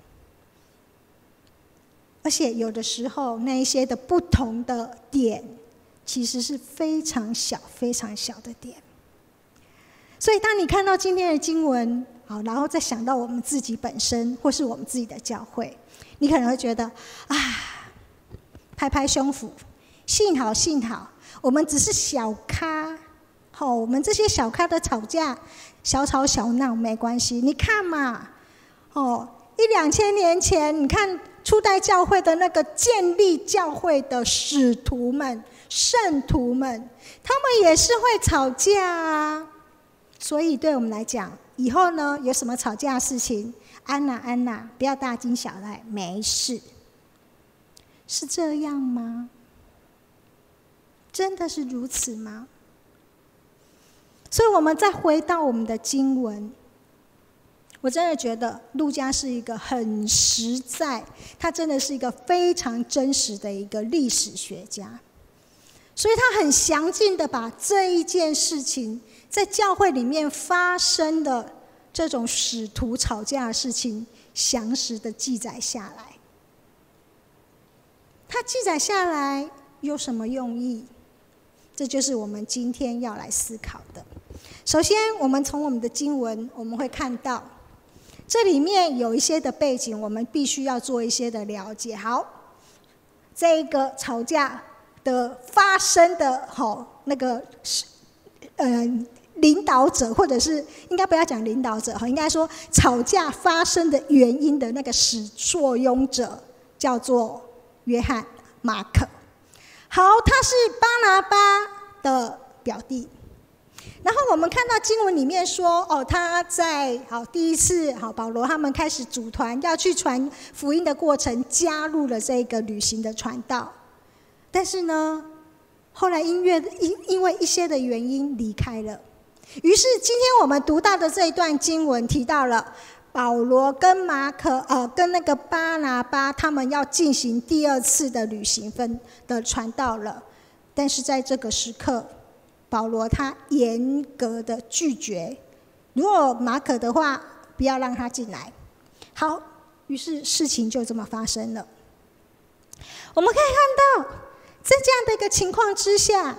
而且有的时候，那一些的不同的点，其实是非常小、非常小的点。所以，当你看到今天的经文，好，然后再想到我们自己本身，或是我们自己的教会，你可能会觉得啊，拍拍胸脯，幸好幸好，我们只是小咖，好，我们这些小咖的吵架，小吵小闹没关系。你看嘛，哦，一两千年前，你看初代教会的那个建立教会的使徒们、圣徒们，他们也是会吵架啊。所以对我们来讲，以后呢，有什么吵架的事情，安娜安娜，不要大惊小怪，没事。是这样吗？真的是如此吗？所以我们再回到我们的经文，我真的觉得路加是一个很实在，他真的是一个非常真实的一个历史学家，所以他很详尽的把这一件事情在教会里面发生的这种使徒吵架的事情，详实的记载下来。他记载下来有什么用意？这就是我们今天要来思考的。首先，我们从我们的经文，我们会看到这里面有一些的背景，我们必须要做一些的了解。好，这个吵架的发生的好那个呃。领导者，或者是应该不要讲领导者，应该说吵架发生的原因的那个始作俑者叫做约翰马可。好，他是巴拿巴的表弟。然后我们看到经文里面说，哦，他在好第一次好保罗他们开始组团要去传福音的过程，加入了这个旅行的传道，但是呢，后来因为因因为一些的原因离开了。于是今天我们读到的这一段经文提到了保罗跟马可呃跟那个巴拿巴他们要进行第二次的旅行分的传道了，但是在这个时刻，保罗他严格的拒绝，如果马可的话，不要让他进来。好，于是事情就这么发生了。我们可以看到，在这样的一个情况之下，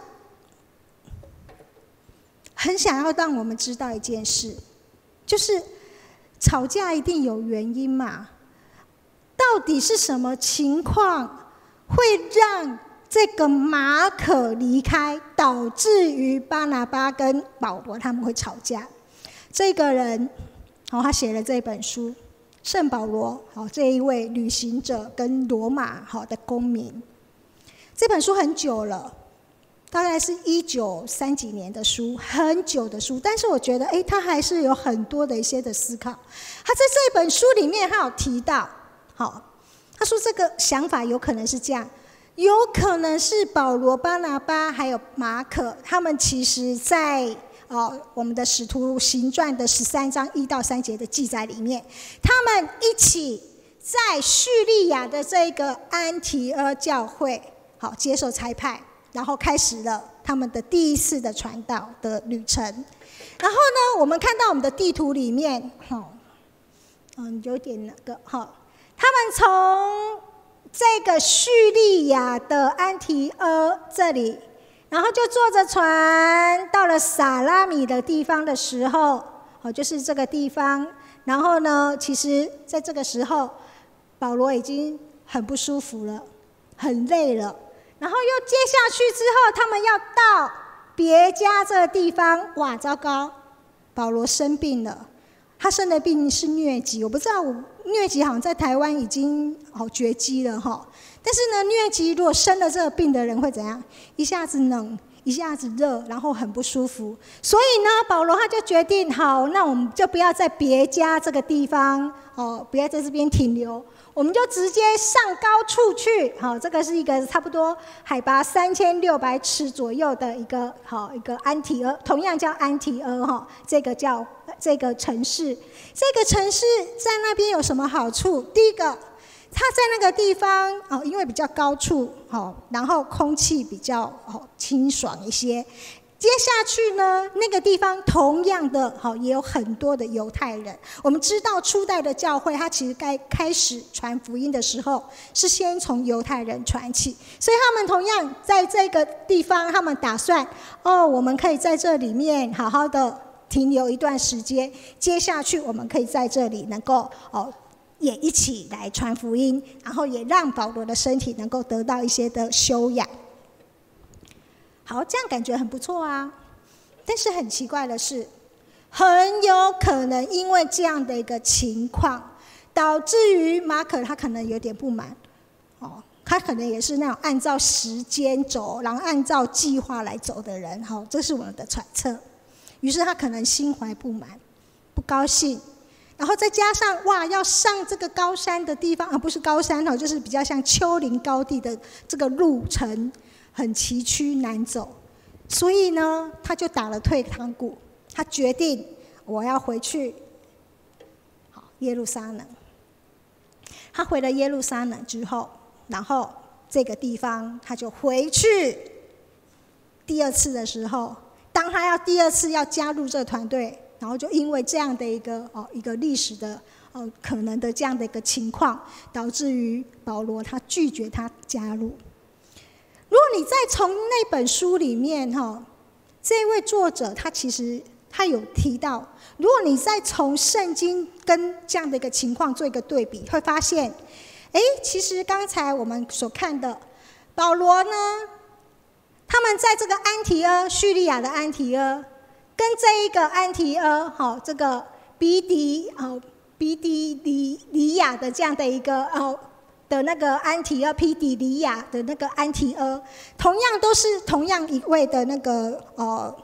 很想要让我们知道一件事，就是吵架一定有原因嘛？到底是什么情况会让这个马可离开，导致于巴拿巴跟保罗他们会吵架？这个人，哦，他写了这本书，圣保罗，好，这一位旅行者跟罗马好的公民。这本书很久了。大概是一九三几年的书，很久的书，但是我觉得，哎，他还是有很多的一些的思考。他在这本书里面，他有提到，好，他说这个想法有可能是这样，有可能是保罗、巴拿巴还有马可，他们其实在哦我们的使徒行传的十三章一到三节的记载里面，他们一起在叙利亚的这个安提阿教会，好接受差派。然后开始了他们的第一次的传道的旅程。然后呢，我们看到我们的地图里面，哈，嗯，有点那个哈，他们从这个叙利亚的安提阿这里，然后就坐着船到了撒拉米的地方的时候，哦，就是这个地方。然后呢，其实在这个时候，保罗已经很不舒服了，很累了。然后又接下去之后，他们要到别家这个地方，哇，糟糕！保罗生病了，他生的病是疟疾，我不知道，疟疾好像在台湾已经好绝迹了哈。但是呢，疟疾如果生了这个病的人会怎样？一下子冷，一下子热，然后很不舒服。所以呢，保罗他就决定，好，那我们就不要在别家这个地方哦，不要在这边停留。我们就直接上高处去，好，这个是一个差不多海拔三千六百尺左右的一个好一个安提阿，同样叫安提阿哈，这个叫这个城市。这个城市在那边有什么好处？第一个，它在那个地方哦，因为比较高处，好，然后空气比较好清爽一些。接下去呢，那个地方同样的好，也有很多的犹太人。我们知道初代的教会，它其实该开始传福音的时候，是先从犹太人传起，所以他们同样在这个地方，他们打算哦，我们可以在这里面好好的停留一段时间。接下去我们可以在这里能够哦，也一起来传福音，然后也让保罗的身体能够得到一些的修养。好，这样感觉很不错啊。但是很奇怪的是，很有可能因为这样的一个情况，导致于马可他可能有点不满，哦，他可能也是那种按照时间走，然后按照计划来走的人，好，这是我们的揣测。于是他可能心怀不满，不高兴，然后再加上哇，要上这个高山的地方，而、啊、不是高山哦，就是比较像丘陵高地的这个路程。很崎岖难走，所以呢，他就打了退堂鼓。他决定我要回去，好耶路撒冷。他回了耶路撒冷之后，然后这个地方他就回去。第二次的时候，当他要第二次要加入这个团队，然后就因为这样的一个哦一个历史的哦可能的这样的一个情况，导致于保罗他拒绝他加入。如果你再从那本书里面哈，这位作者他其实他有提到，如果你再从圣经跟这样的一个情况做一个对比，会发现，哎，其实刚才我们所看的保罗呢，他们在这个安提阿，叙利亚的安提阿，跟这一个安提阿，好，这个比底哦比底里里亚的这样的一个哦。的那个安提阿庇底里亚的那个安提阿，同样都是同样一位的那个呃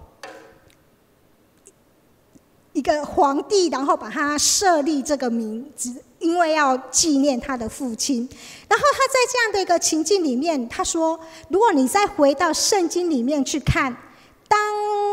一个皇帝，然后把他设立这个名字，因为要纪念他的父亲。然后他在这样的一个情境里面，他说，如果你再回到圣经里面去看，当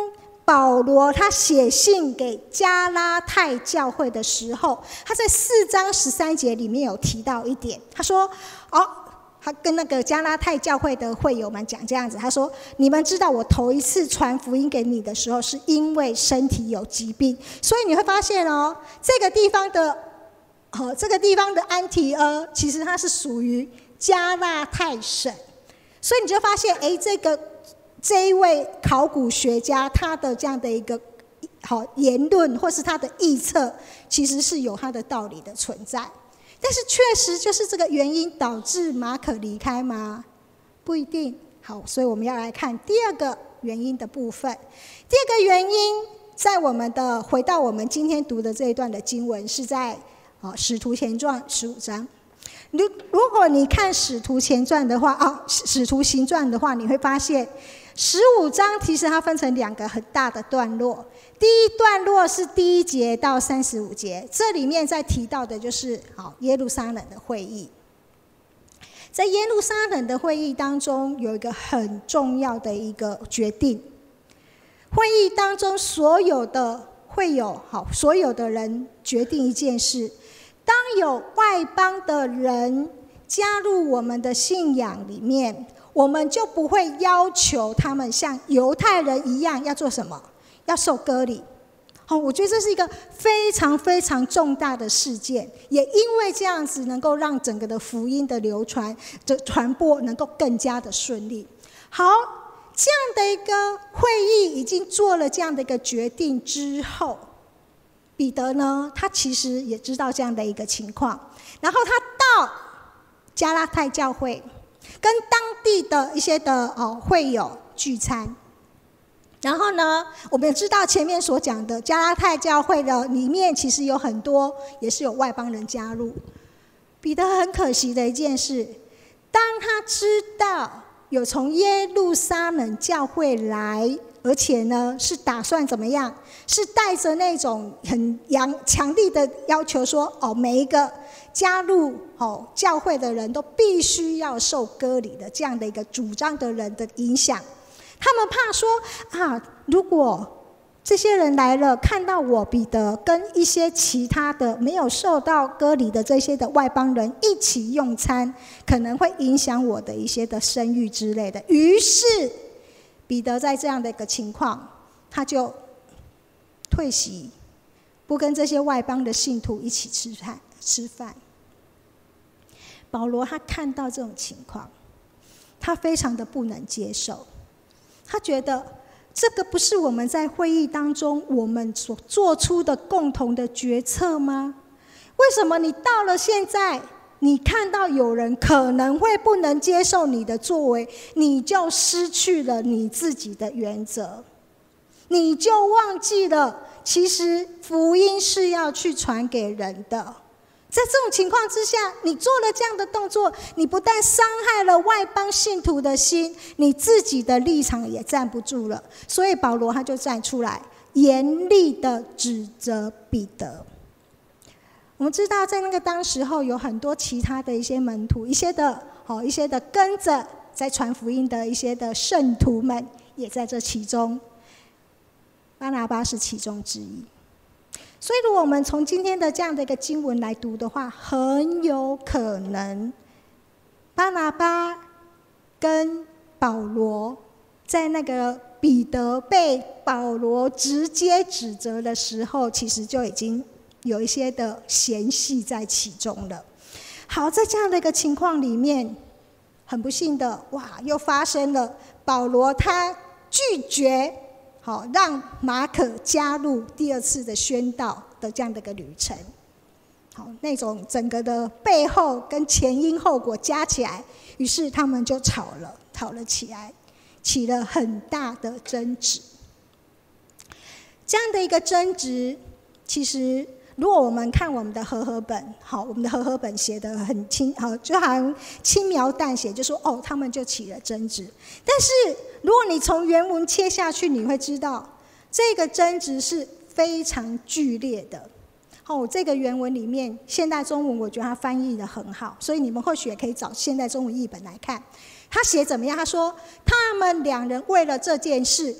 保罗他写信给加拉太教会的时候，他在四章十三节里面有提到一点，他说：“哦，他跟那个加拉太教会的会友们讲这样子，他说：你们知道我头一次传福音给你的时候，是因为身体有疾病，所以你会发现哦，这个地方的，哦，这个地方的安提阿，其实它是属于加拉太省，所以你就发现，哎，这个。”这一位考古学家，他的这样的一个好言论，或是他的臆测，其实是有他的道理的存在。但是确实就是这个原因导致马可离开吗？不一定。好，所以我们要来看第二个原因的部分。第二个原因，在我们的回到我们今天读的这一段的经文，是在《使徒前传》十五章。如如果你看《使徒前传》的话，啊，《使徒行传》的话，你会发现十五章其实它分成两个很大的段落。第一段落是第一节到三十五节，这里面在提到的就是好耶路撒冷的会议。在耶路撒冷的会议当中，有一个很重要的一个决定。会议当中所有的会友，好，所有的人决定一件事。当有外邦的人加入我们的信仰里面，我们就不会要求他们像犹太人一样要做什么？要受割礼。好，我觉得这是一个非常非常重大的事件，也因为这样子能够让整个的福音的流传、的传播能够更加的顺利。好，这样的一个会议已经做了这样的一个决定之后，彼得呢，他其实也知道这样的一个情况，然后他到加拉太教会，跟当地的一些的哦会友聚餐。然后呢，我们也知道前面所讲的加拉太教会的里面，其实有很多也是有外邦人加入。彼得很可惜的一件事，当他知道有从耶路撒冷教会来，而且呢是打算怎么样？是带着那种很强力的要求说，哦，每一个加入哦教会的人都必须要受割礼的这样的一个主张的人的影响。他们怕说啊，如果这些人来了，看到我彼得跟一些其他的没有受到割礼的这些的外邦人一起用餐，可能会影响我的一些的声誉之类的。于是彼得在这样的一个情况，他就退席，不跟这些外邦的信徒一起吃饭吃饭。保罗他看到这种情况，他非常的不能接受。他觉得这个不是我们在会议当中我们所做出的共同的决策吗？为什么你到了现在，你看到有人可能会不能接受你的作为，你就失去了你自己的原则，你就忘记了其实福音是要去传给人的。在这种情况之下，你做了这样的动作，你不但伤害了外邦信徒的心，你自己的立场也站不住了。所以保罗他就站出来，严厉的指责彼得。我们知道，在那个当时候，有很多其他的一些门徒，一些的哦，一些的跟着在传福音的一些的圣徒们，也在这其中。巴拿巴是其中之一。所以如果我们从今天的这样的一个经文来读的话，很有可能巴拿巴跟保罗在那个彼得被保罗直接指责的时候，其实就已经有一些的嫌隙在其中了。好，在这样的一个情况里面，很不幸的，哇，又发生了保罗他拒绝好，让马可加入第二次的宣道的这样的一个旅程。好，那种整个的背后跟前因后果加起来，于是他们就吵了，吵了起来，起了很大的争执。这样的一个争执，其实如果我们看我们的和合本，好，我们的和合本写得很轻，好，就好像轻描淡写，就说哦，他们就起了争执。但是如果你从原文切下去，你会知道这个争执是非常剧烈的。哦，这个原文里面，现代中文我觉得它翻译得很好，所以你们或许也可以找现代中文译本来看。他写怎么样？他说他们两人为了这件事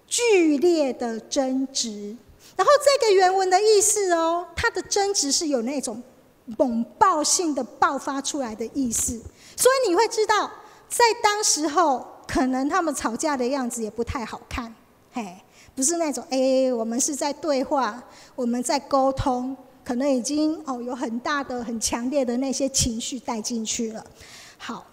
剧烈的争执。然后这个原文的意思哦，它的争执是有那种猛爆性的爆发出来的意思，所以你会知道，在当时候可能他们吵架的样子也不太好看，嘿，不是那种哎，我们是在对话，我们在沟通，可能已经哦有很大的、很强烈的那些情绪带进去了。好，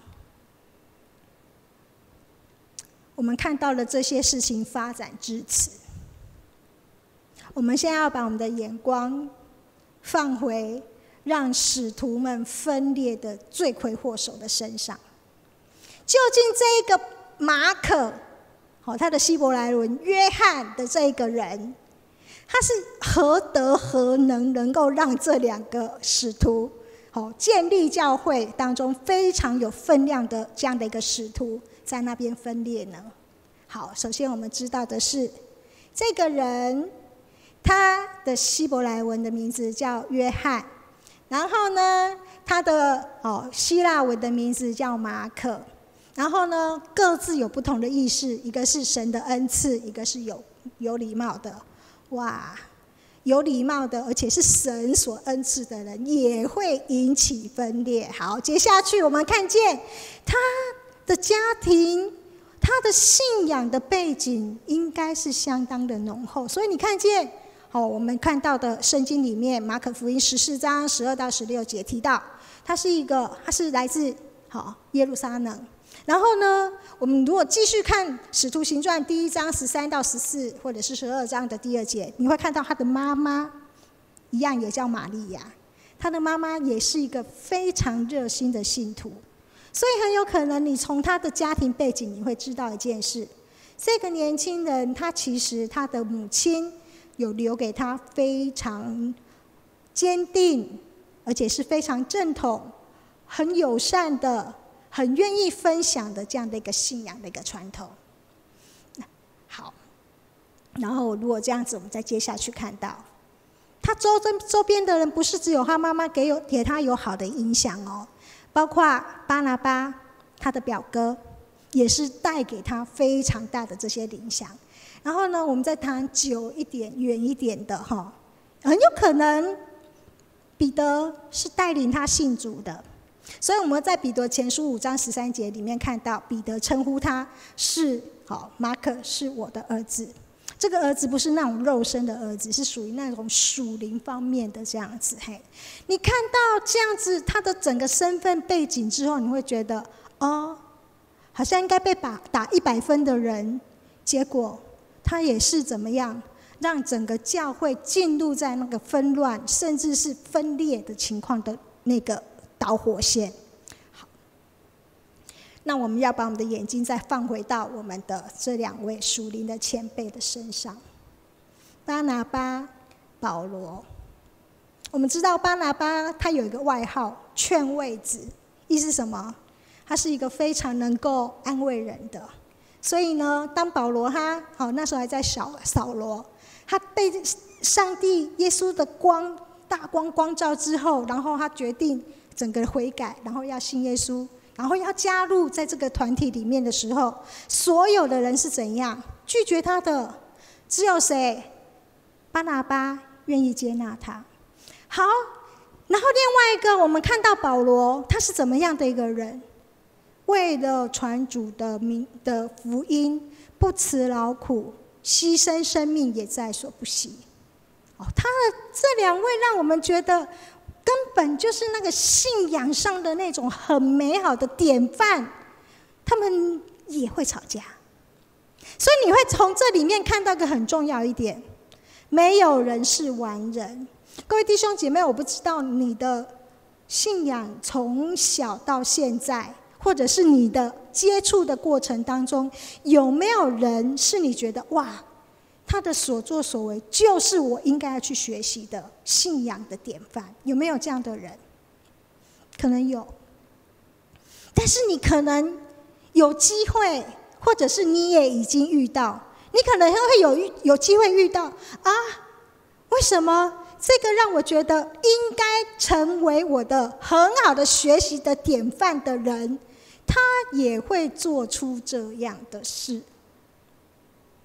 我们看到了这些事情发展至此。我们现在要把我们的眼光放回让使徒们分裂的罪魁祸首的身上。究竟这个马可，他的希伯来文约翰的这个人，他是何德何能，能够让这两个使徒建立教会当中非常有分量的这样的一个使徒，在那边分裂呢？好，首先我们知道的是，这个人他的希伯来文的名字叫约翰，然后呢，他的哦希腊文的名字叫马可，然后呢，各自有不同的意思，一个是神的恩赐，一个是有有礼貌的。哇，有礼貌的，而且是神所恩赐的人，也会引起分裂。好，接下去我们看见他的家庭，他的信仰的背景应该是相当的浓厚，所以你看见。哦，我们看到的圣经里面，马可福音十四章十二到十六节提到，他是一个，他是来自好耶路撒冷。然后呢，我们如果继续看使徒行传第一章十三到十四，或者是十二章的第二节，你会看到他的妈妈一样也叫玛利亚，他的妈妈也是一个非常热心的信徒，所以很有可能你从他的家庭背景，你会知道一件事：这个年轻人他其实他的母亲。有留给他非常坚定，而且是非常正统、很友善的、很愿意分享的这样的一个信仰的一个传统。好，然后如果这样子，我们再接下去看到，他周周边的人不是只有他妈妈给有给他有好的影响哦，包括巴拿巴，他的表哥，也是带给他非常大的这些影响。然后呢，我们再谈久一点、远一点的哈，很有可能彼得是带领他信主的，所以我们在彼得前书五章十三节里面看到，彼得称呼他是好马可是我的儿子。这个儿子不是那种肉身的儿子，是属于那种属灵方面的这样子。嘿，你看到这样子他的整个身份背景之后，你会觉得哦，好像应该被打打一百分的人，结果。他也是怎么样让整个教会进入在那个纷乱甚至是分裂的情况的那个导火线。好，那我们要把我们的眼睛再放回到我们的这两位属灵的前辈的身上，巴拿巴、保罗。我们知道巴拿巴他有一个外号劝慰子，意思是什么？他是一个非常能够安慰人的。所以呢，当保罗他好那时候还在扫扫罗，他被上帝耶稣的光大光光照之后，然后他决定整个悔改，然后要信耶稣，然后要加入在这个团体里面的时候，所有的人是怎样拒绝他的？只有谁？巴拿巴愿意接纳他。好，然后另外一个，我们看到保罗他是怎么样的一个人？为了传主的名的福音，不辞劳苦，牺牲生命也在所不惜。哦，他的这两位让我们觉得根本就是那个信仰上的那种很美好的典范，他们也会吵架，所以你会从这里面看到一个很重要一点：没有人是完人。各位弟兄姐妹，我不知道你的信仰从小到现在。或者是你的接触的过程当中，有没有人是你觉得哇，他的所作所为就是我应该要去学习的信仰的典范？有没有这样的人？可能有，但是你可能有机会，或者是你也已经遇到，你可能会有有机会遇到啊？为什么？这个让我觉得应该成为我的很好的学习的典范的人，他也会做出这样的事。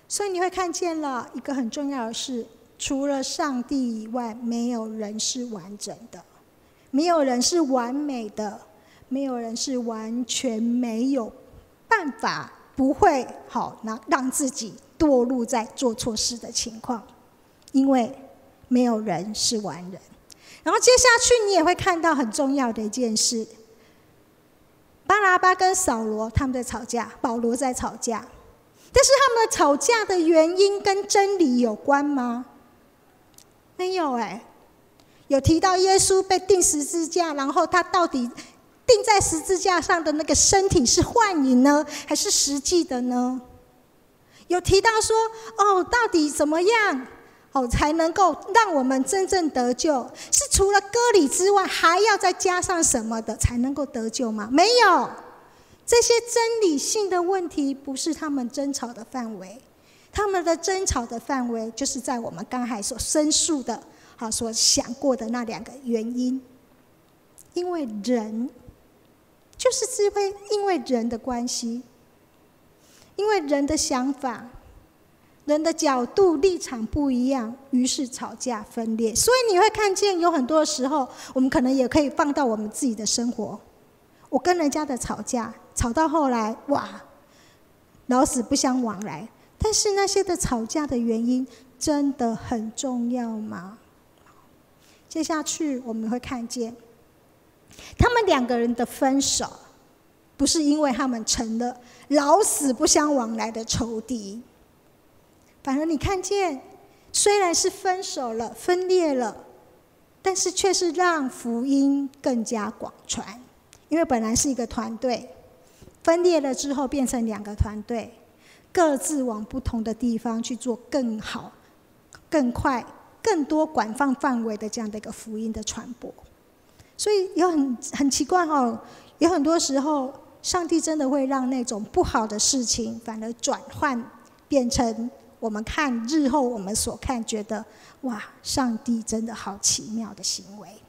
所以你会看见了一个很重要的事，除了上帝以外，没有人是完整的，没有人是完美的，没有人是完全没有办法，不会好让自己堕入在做错事的情况，因为没有人是完人。然后接下去你也会看到很重要的一件事，巴拿巴跟扫罗他们在吵架，保罗在吵架，但是他们的吵架的原因跟真理有关吗？没有哎。有提到耶稣被钉十字架，然后他到底钉在十字架上的那个身体是幻影呢，还是实际的呢？有提到说，哦，到底怎么样，哦，才能够让我们真正得救？是除了割礼之外，还要再加上什么的才能够得救吗？没有，这些真理性的问题不是他们争吵的范围，他们的争吵的范围就是在我们刚才所申述的，好，所想过的那两个原因。因为人，就是智慧，因为人的关系，因为人的想法、人的角度、立场不一样，于是吵架分裂。所以你会看见有很多时候，我们可能也可以放到我们自己的生活。我跟人家的吵架，吵到后来，哇，老死不相往来。但是那些的吵架的原因，真的很重要吗？接下去我们会看见，他们两个人的分手，不是因为他们成了老死不相往来的仇敌，反而你看见，虽然是分手了、分裂了，但是却是让福音更加广传。因为本来是一个团队，分裂了之后变成两个团队，各自往不同的地方去做更好、更快、更多广泛范围的这样的一个福音的传播。所以有很很奇怪哦，有很多时候，上帝真的会让那种不好的事情，反而转换变成我们看日后我们所看，觉得哇，上帝真的好奇妙的行为。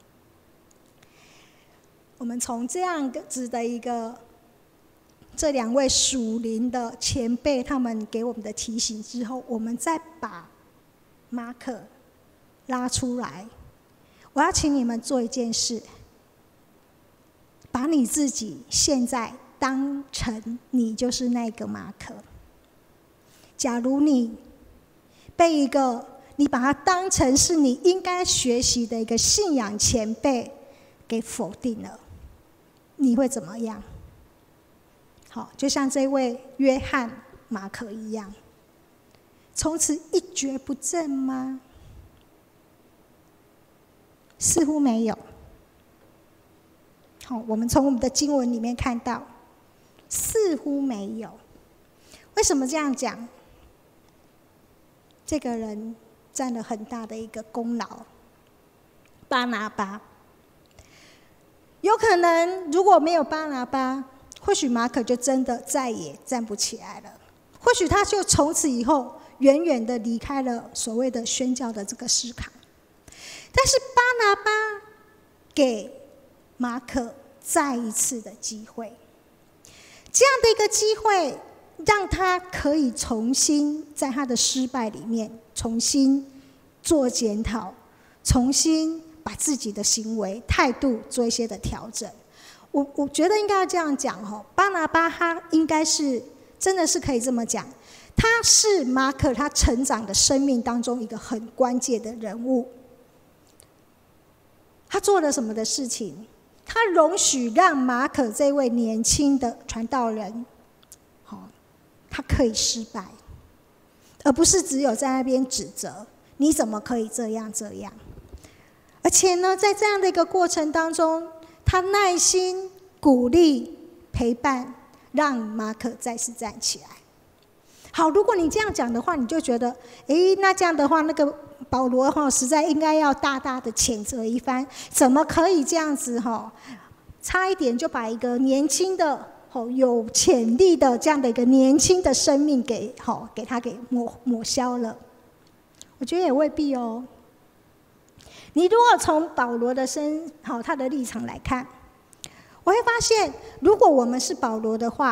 我们从这样子的一个这两位属灵的前辈他们给我们的提醒之后，我们再把马可拉出来。我要请你们做一件事，把你自己现在当成你就是那个马可。假如你被一个你把它当成是你应该学习的一个信仰前辈给否定了，你会怎么样？好，就像这位约翰马可一样，从此一蹶不振吗？似乎没有。好，我们从我们的经文里面看到，似乎没有。为什么这样讲？这个人占了很大的一个功劳，巴拿巴。有可能如果没有巴拿巴，或许马可就真的再也站不起来了，或许他就从此以后远远的离开了所谓的宣教的这个市场。但是巴拿巴给马可再一次的机会，这样的一个机会让他可以重新在他的失败里面重新做检讨，重新把自己的行为态度做一些的调整。我我觉得应该要这样讲哦，巴拿巴他应该是真的是可以这么讲，他是马可他成长的生命当中一个很关键的人物。他做了什么的事情？他容许让马可这位年轻的传道人，好，他可以失败，而不是只有在那边指责你怎么可以这样这样。而且呢，在这样的一个过程当中，他耐心鼓励陪伴，让马可再次站起来。好，如果你这样讲的话，你就觉得，诶，那这样的话，那个保罗哈实在应该要大大的谴责一番，怎么可以这样子哈？差一点就把一个年轻的、有潜力的这样的一个年轻的生命给好给他给抹抹消了。我觉得也未必哦。你如果从保罗的身好他的立场来看，我会发现，如果我们是保罗的话，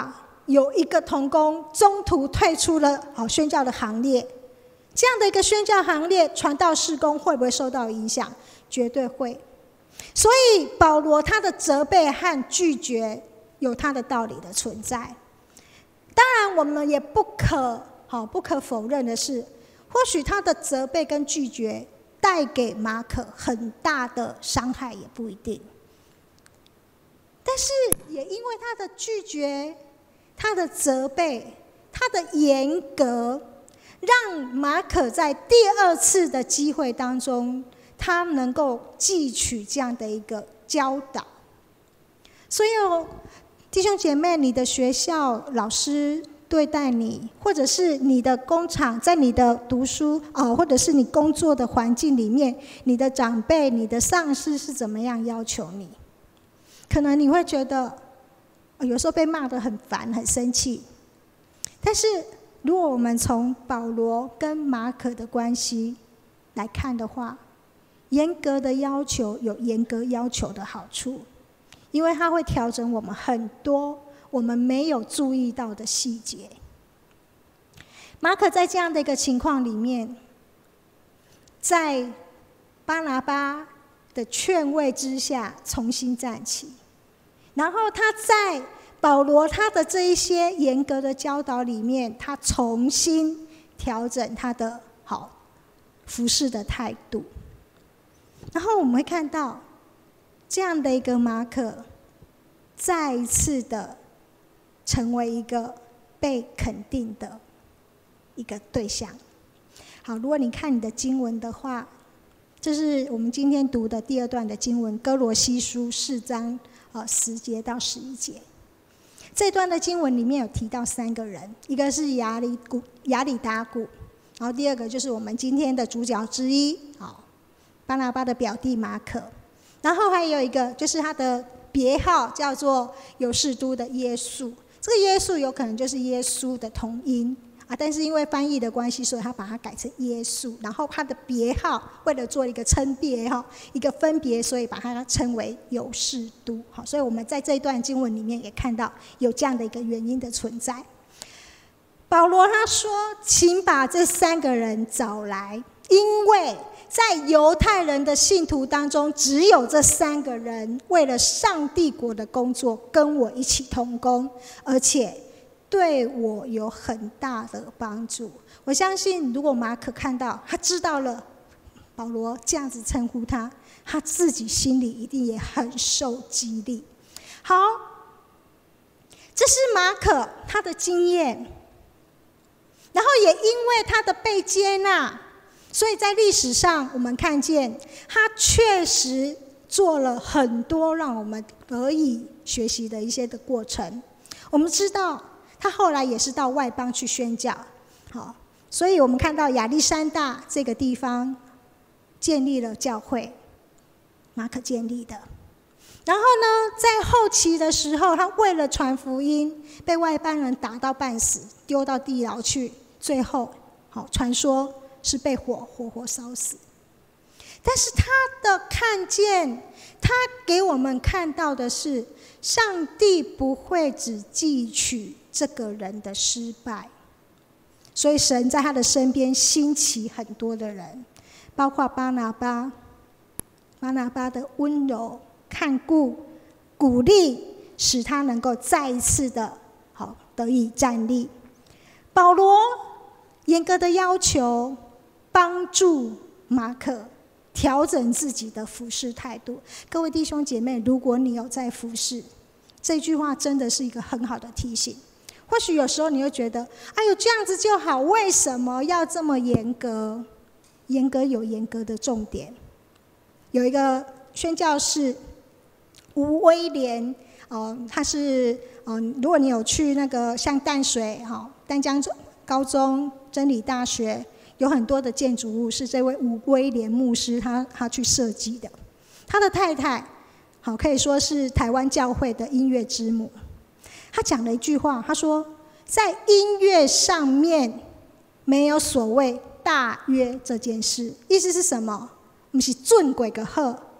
有一个同工中途退出了好宣教的行列，这样的一个宣教行列，传道事工会不会受到影响？绝对会。所以保罗他的责备和拒绝有他的道理的存在。当然，我们也不可好不可否认的是，或许他的责备跟拒绝带给马可很大的伤害，也不一定。但是也因为他的拒绝、他的责备、他的严格，让马可在第二次的机会当中，他能够汲取这样的一个教导。所以哦，弟兄姐妹，你的学校老师对待你，或者是你的工厂，在你的读书哦，或者是你工作的环境里面，你的长辈、你的上司是怎么样要求你？可能你会觉得，有时候被骂得很烦、很生气。但是，如果我们从保罗跟马可的关系来看的话，严格的要求有严格要求的好处，因为它会调整我们很多我们没有注意到的细节。马可在这样的一个情况里面，在巴拿巴的劝慰之下重新站起，然后他在保罗他的这一些严格的教导里面，他重新调整他的好服事的态度。然后我们会看到这样的一个马可再一次的成为一个被肯定的一个对象。好，如果你看你的经文的话，这是我们今天读的第二段的经文，哥罗西书四章呃十节到十一节。这段的经文里面有提到三个人，一个是亚里古亚里达古，然后第二个就是我们今天的主角之一，好，巴拿巴的表弟马可，然后还有一个就是他的别号叫做犹士都的耶稣，这个耶稣有可能就是耶稣的同音啊，但是因为翻译的关系，所以他把它改成耶稣，然后他的别号为了做一个称别哈，一个分别，所以把它称为犹士都。好，所以我们在这一段经文里面也看到有这样的一个原因的存在。保罗他说：“请把这三个人找来，因为在犹太人的信徒当中，只有这三个人为了上帝国的工作跟我一起同工，而且对我有很大的帮助。”我相信如果马可看到，他知道了保罗这样子称呼他，他自己心里一定也很受激励。好，这是马可他的经验，然后也因为他的被接纳，所以在历史上我们看见他确实做了很多让我们得以学习的一些的过程。我们知道他后来也是到外邦去宣教，好，所以我们看到亚历山大这个地方建立了教会，马可建立的。然后呢，在后期的时候，他为了传福音，被外邦人打到半死，丢到地牢去，最后好传说是被火活活烧死。但是他的看见，他给我们看到的是，上帝不会只记取这个人的失败，所以神在他的身边兴起很多的人，包括巴拿巴，巴拿巴的温柔、看顾、鼓励，使他能够再一次的好得以站立。保罗严格的要求，帮助马可调整自己的服事态度。各位弟兄姐妹，如果你有在服事，这句话真的是一个很好的提醒。或许有时候你会觉得，哎呦，这样子就好，为什么要这么严格？严格有严格的重点。有一个宣教士吴威廉，哦，他是，嗯，如果你有去那个像淡水哈、淡江高中、真理大学，有很多的建筑物是这位吴威廉牧师他他去设计的。他的太太，好，可以说是台湾教会的音乐之母。他讲了一句话，他说，在音乐上面没有所谓大约这件事。意思是什么？不是准几个好，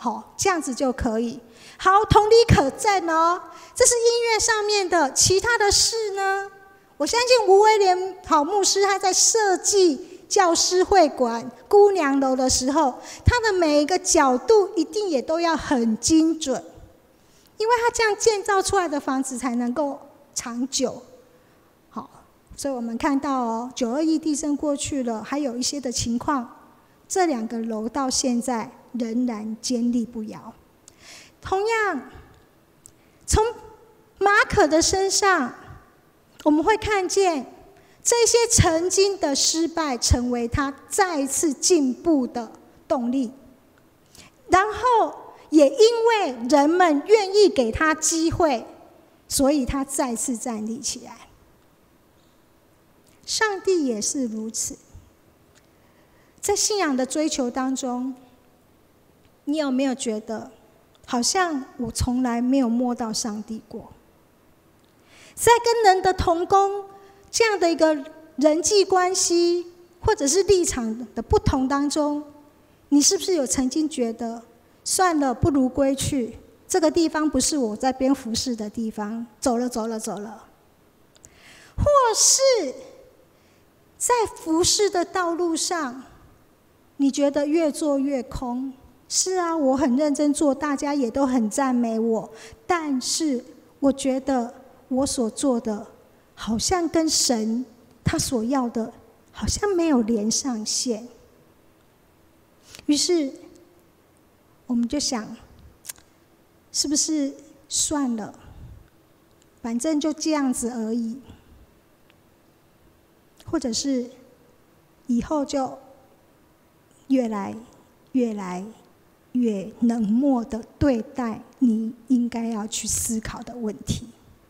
好，这样子就可以。好，同理可证哦，这是音乐上面的。其他的事呢？我相信吴威廉好牧师他在设计教师会馆、姑娘楼的时候，他的每一个角度一定也都要很精准，因为他这样建造出来的房子才能够长久。好，所以我们看到哦，九二一地震过去了，还有一些的情况，这两个楼到现在仍然坚立不摇。同样，从马可的身上，我们会看见这些曾经的失败成为他再一次进步的动力，然后也因为人们愿意给他机会，所以他再次站立起来。上帝也是如此。在信仰的追求当中，你有没有觉得好像我从来没有摸到上帝过？在跟人的同工这样的一个人际关系或者是立场的不同当中，你是不是有曾经觉得算了，不如归去，这个地方不是我在边服侍的地方，走了走了走了？或是在服侍的道路上，你觉得越做越空？是啊，我很认真做，大家也都很赞美我，但是我觉得我所做的好像跟神他所要的好像没有连上线。于是我们就想，是不是算了，反正就这样子而已，或者是以后就越来越来越冷漠的对待你应该要去思考的问题。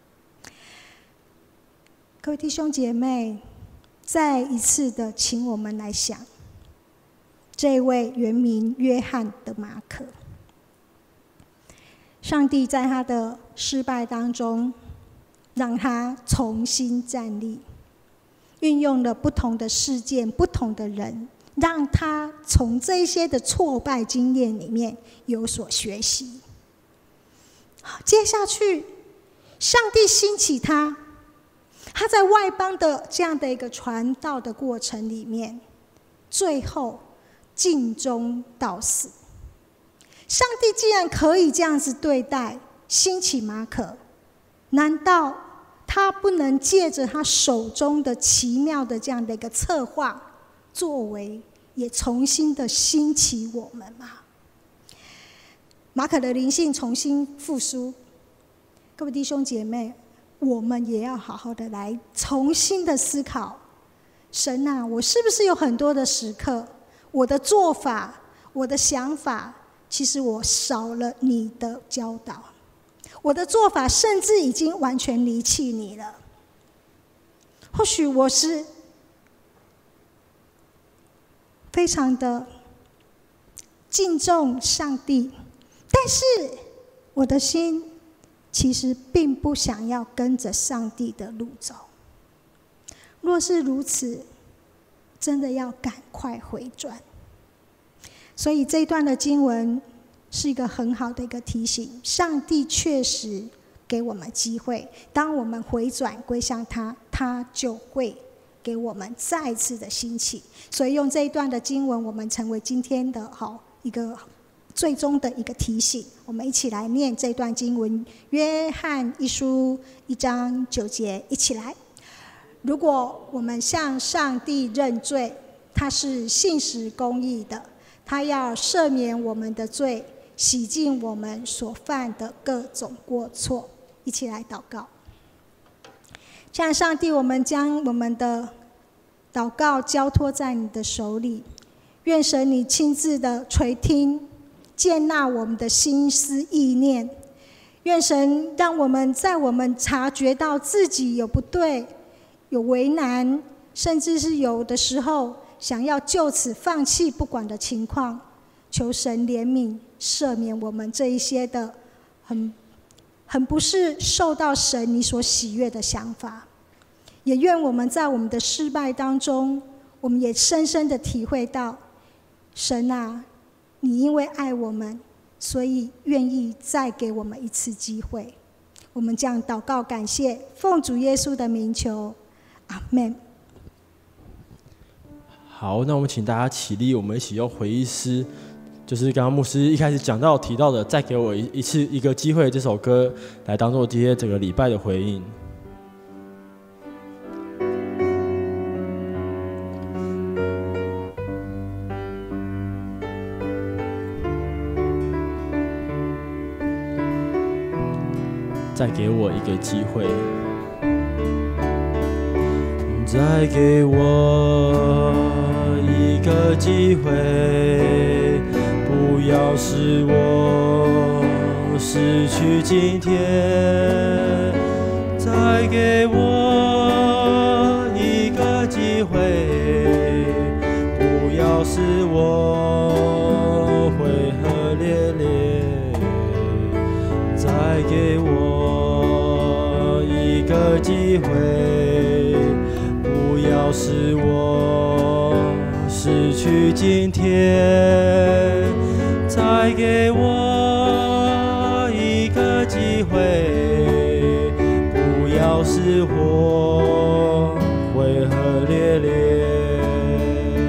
各位弟兄姐妹，再一次的请我们来想这位原名约翰的马可。上帝在他的失败当中让他重新站立，运用了不同的事件、不同的人，让他从这些的挫败经验里面有所学习。接下去上帝兴起他，他在外邦的这样的一个传道的过程里面，最后尽忠到死。上帝既然可以这样子对待兴起马可，难道他不能借着他手中的奇妙的这样的一个策划作为，也重新的兴起我们吗？马可的灵性重新复苏，各位弟兄姐妹，我们也要好好的来重新的思考，神啊，我是不是有很多的时刻，我的做法，我的想法，其实我少了你的教导，我的做法甚至已经完全离弃你了。或许我是非常的敬重上帝，但是我的心其实并不想要跟着上帝的路走。若是如此，真的要赶快回转。所以这一段的经文是一个很好的一个提醒，上帝确实给我们机会，当我们回转归向他，他就会给我们再一次的兴起。所以用这一段的经文，我们成为今天的好一个最终的一个提醒。我们一起来念这段经文，约翰一书一章九节，一起来。如果我们向上帝认罪，他是信实公义的，他要赦免我们的罪，洗净我们所犯的各种过错。一起来祷告。亲爱的上帝，我们将我们的祷告交托在你的手里，愿神你亲自的垂听，接纳我们的心思意念。愿神让我们在我们察觉到自己有不对、有为难，甚至是有的时候想要就此放弃不管的情况，求神怜悯赦免我们这一些的很很不是受到神你所喜悦的想法。也愿我们在我们的失败当中，我们也深深的体会到，神啊，你因为爱我们， 所以愿意再给我们一次机会。我们将祷告感谢，奉主耶稣的名求，阿们。 好，那我们请大家起立，我们一起用回忆诗，就是刚刚牧师一开始讲到提到的，再给我一一次一个机会这首歌，来当做今天整个礼拜的回应。再给我一个机会，再给我一个机会，不要使我失去今天。再给我一个机会，不要使我悔恨连连。再给我一个机会，不要使我失去今天。再给我一个机会，不要使我悔恨连连。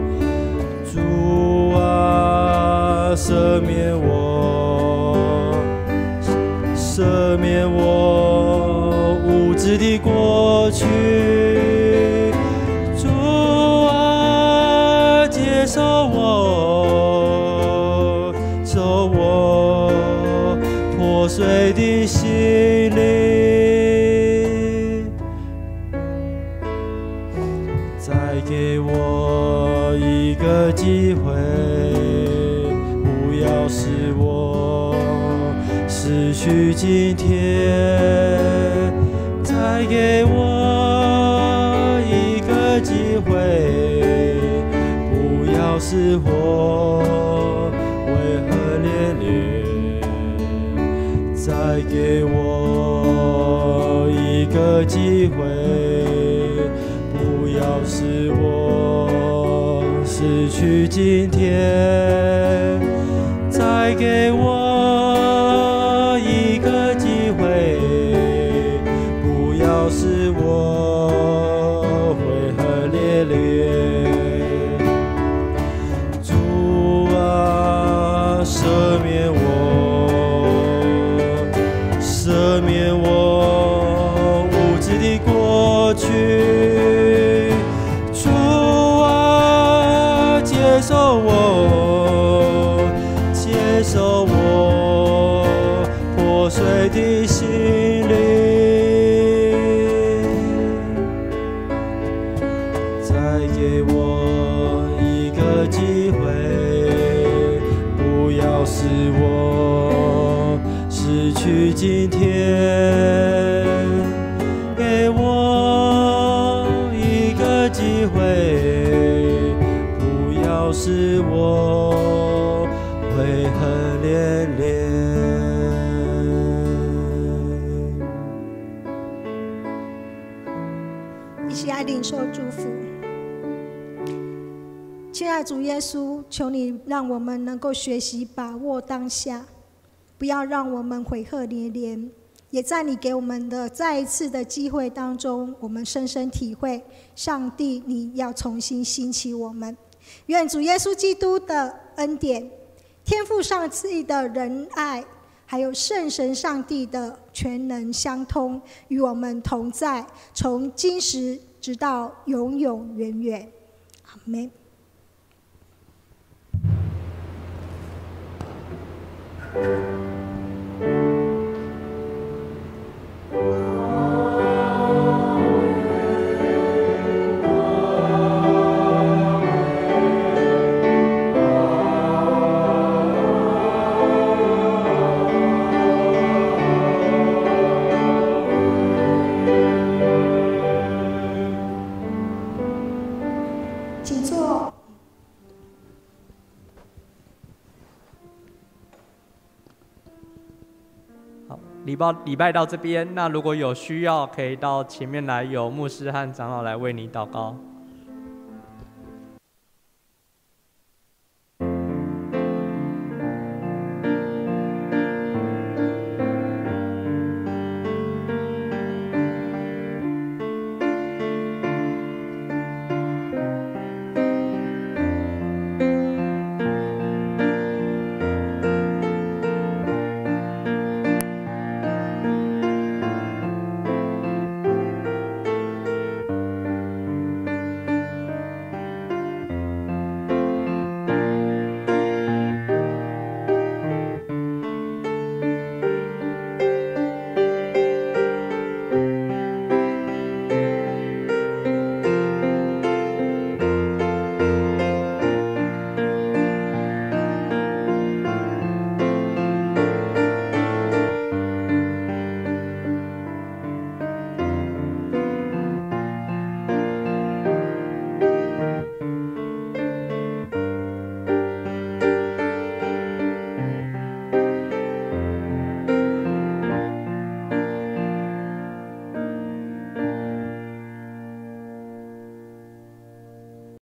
主啊，赦免我，赦免我无知的过去。主啊，接受我，受我破碎的心灵。再给我一个机会，不要使我失去今天。再给我一个机会，不要使我悔恨连连。再给我一个机会，不要使我失去今天。再给我一个机会，不要使我悔恨连连。主啊，赦免我，赦免我无知的过去。主啊，接受我，接受我破碎的心灵。再给我一个机会，不要使我失去今天。给我一个机会，不要使我悔恨连连。 一起来领受祝福。亲爱的主耶稣，求你让我们能够学习把握当下，不要让我们悔恨连连。也在你给我们的再一次的机会当中，我们深深体会上帝你要重新兴起我们。愿主耶稣基督的恩典、天父上帝的仁爱，还有圣神上帝的全能相通，与我们同在，从今时直到永永远远。阿们。请坐。 好，礼拜礼拜到这边，那如果有需要，可以到前面来，有牧师和长老来为你祷告。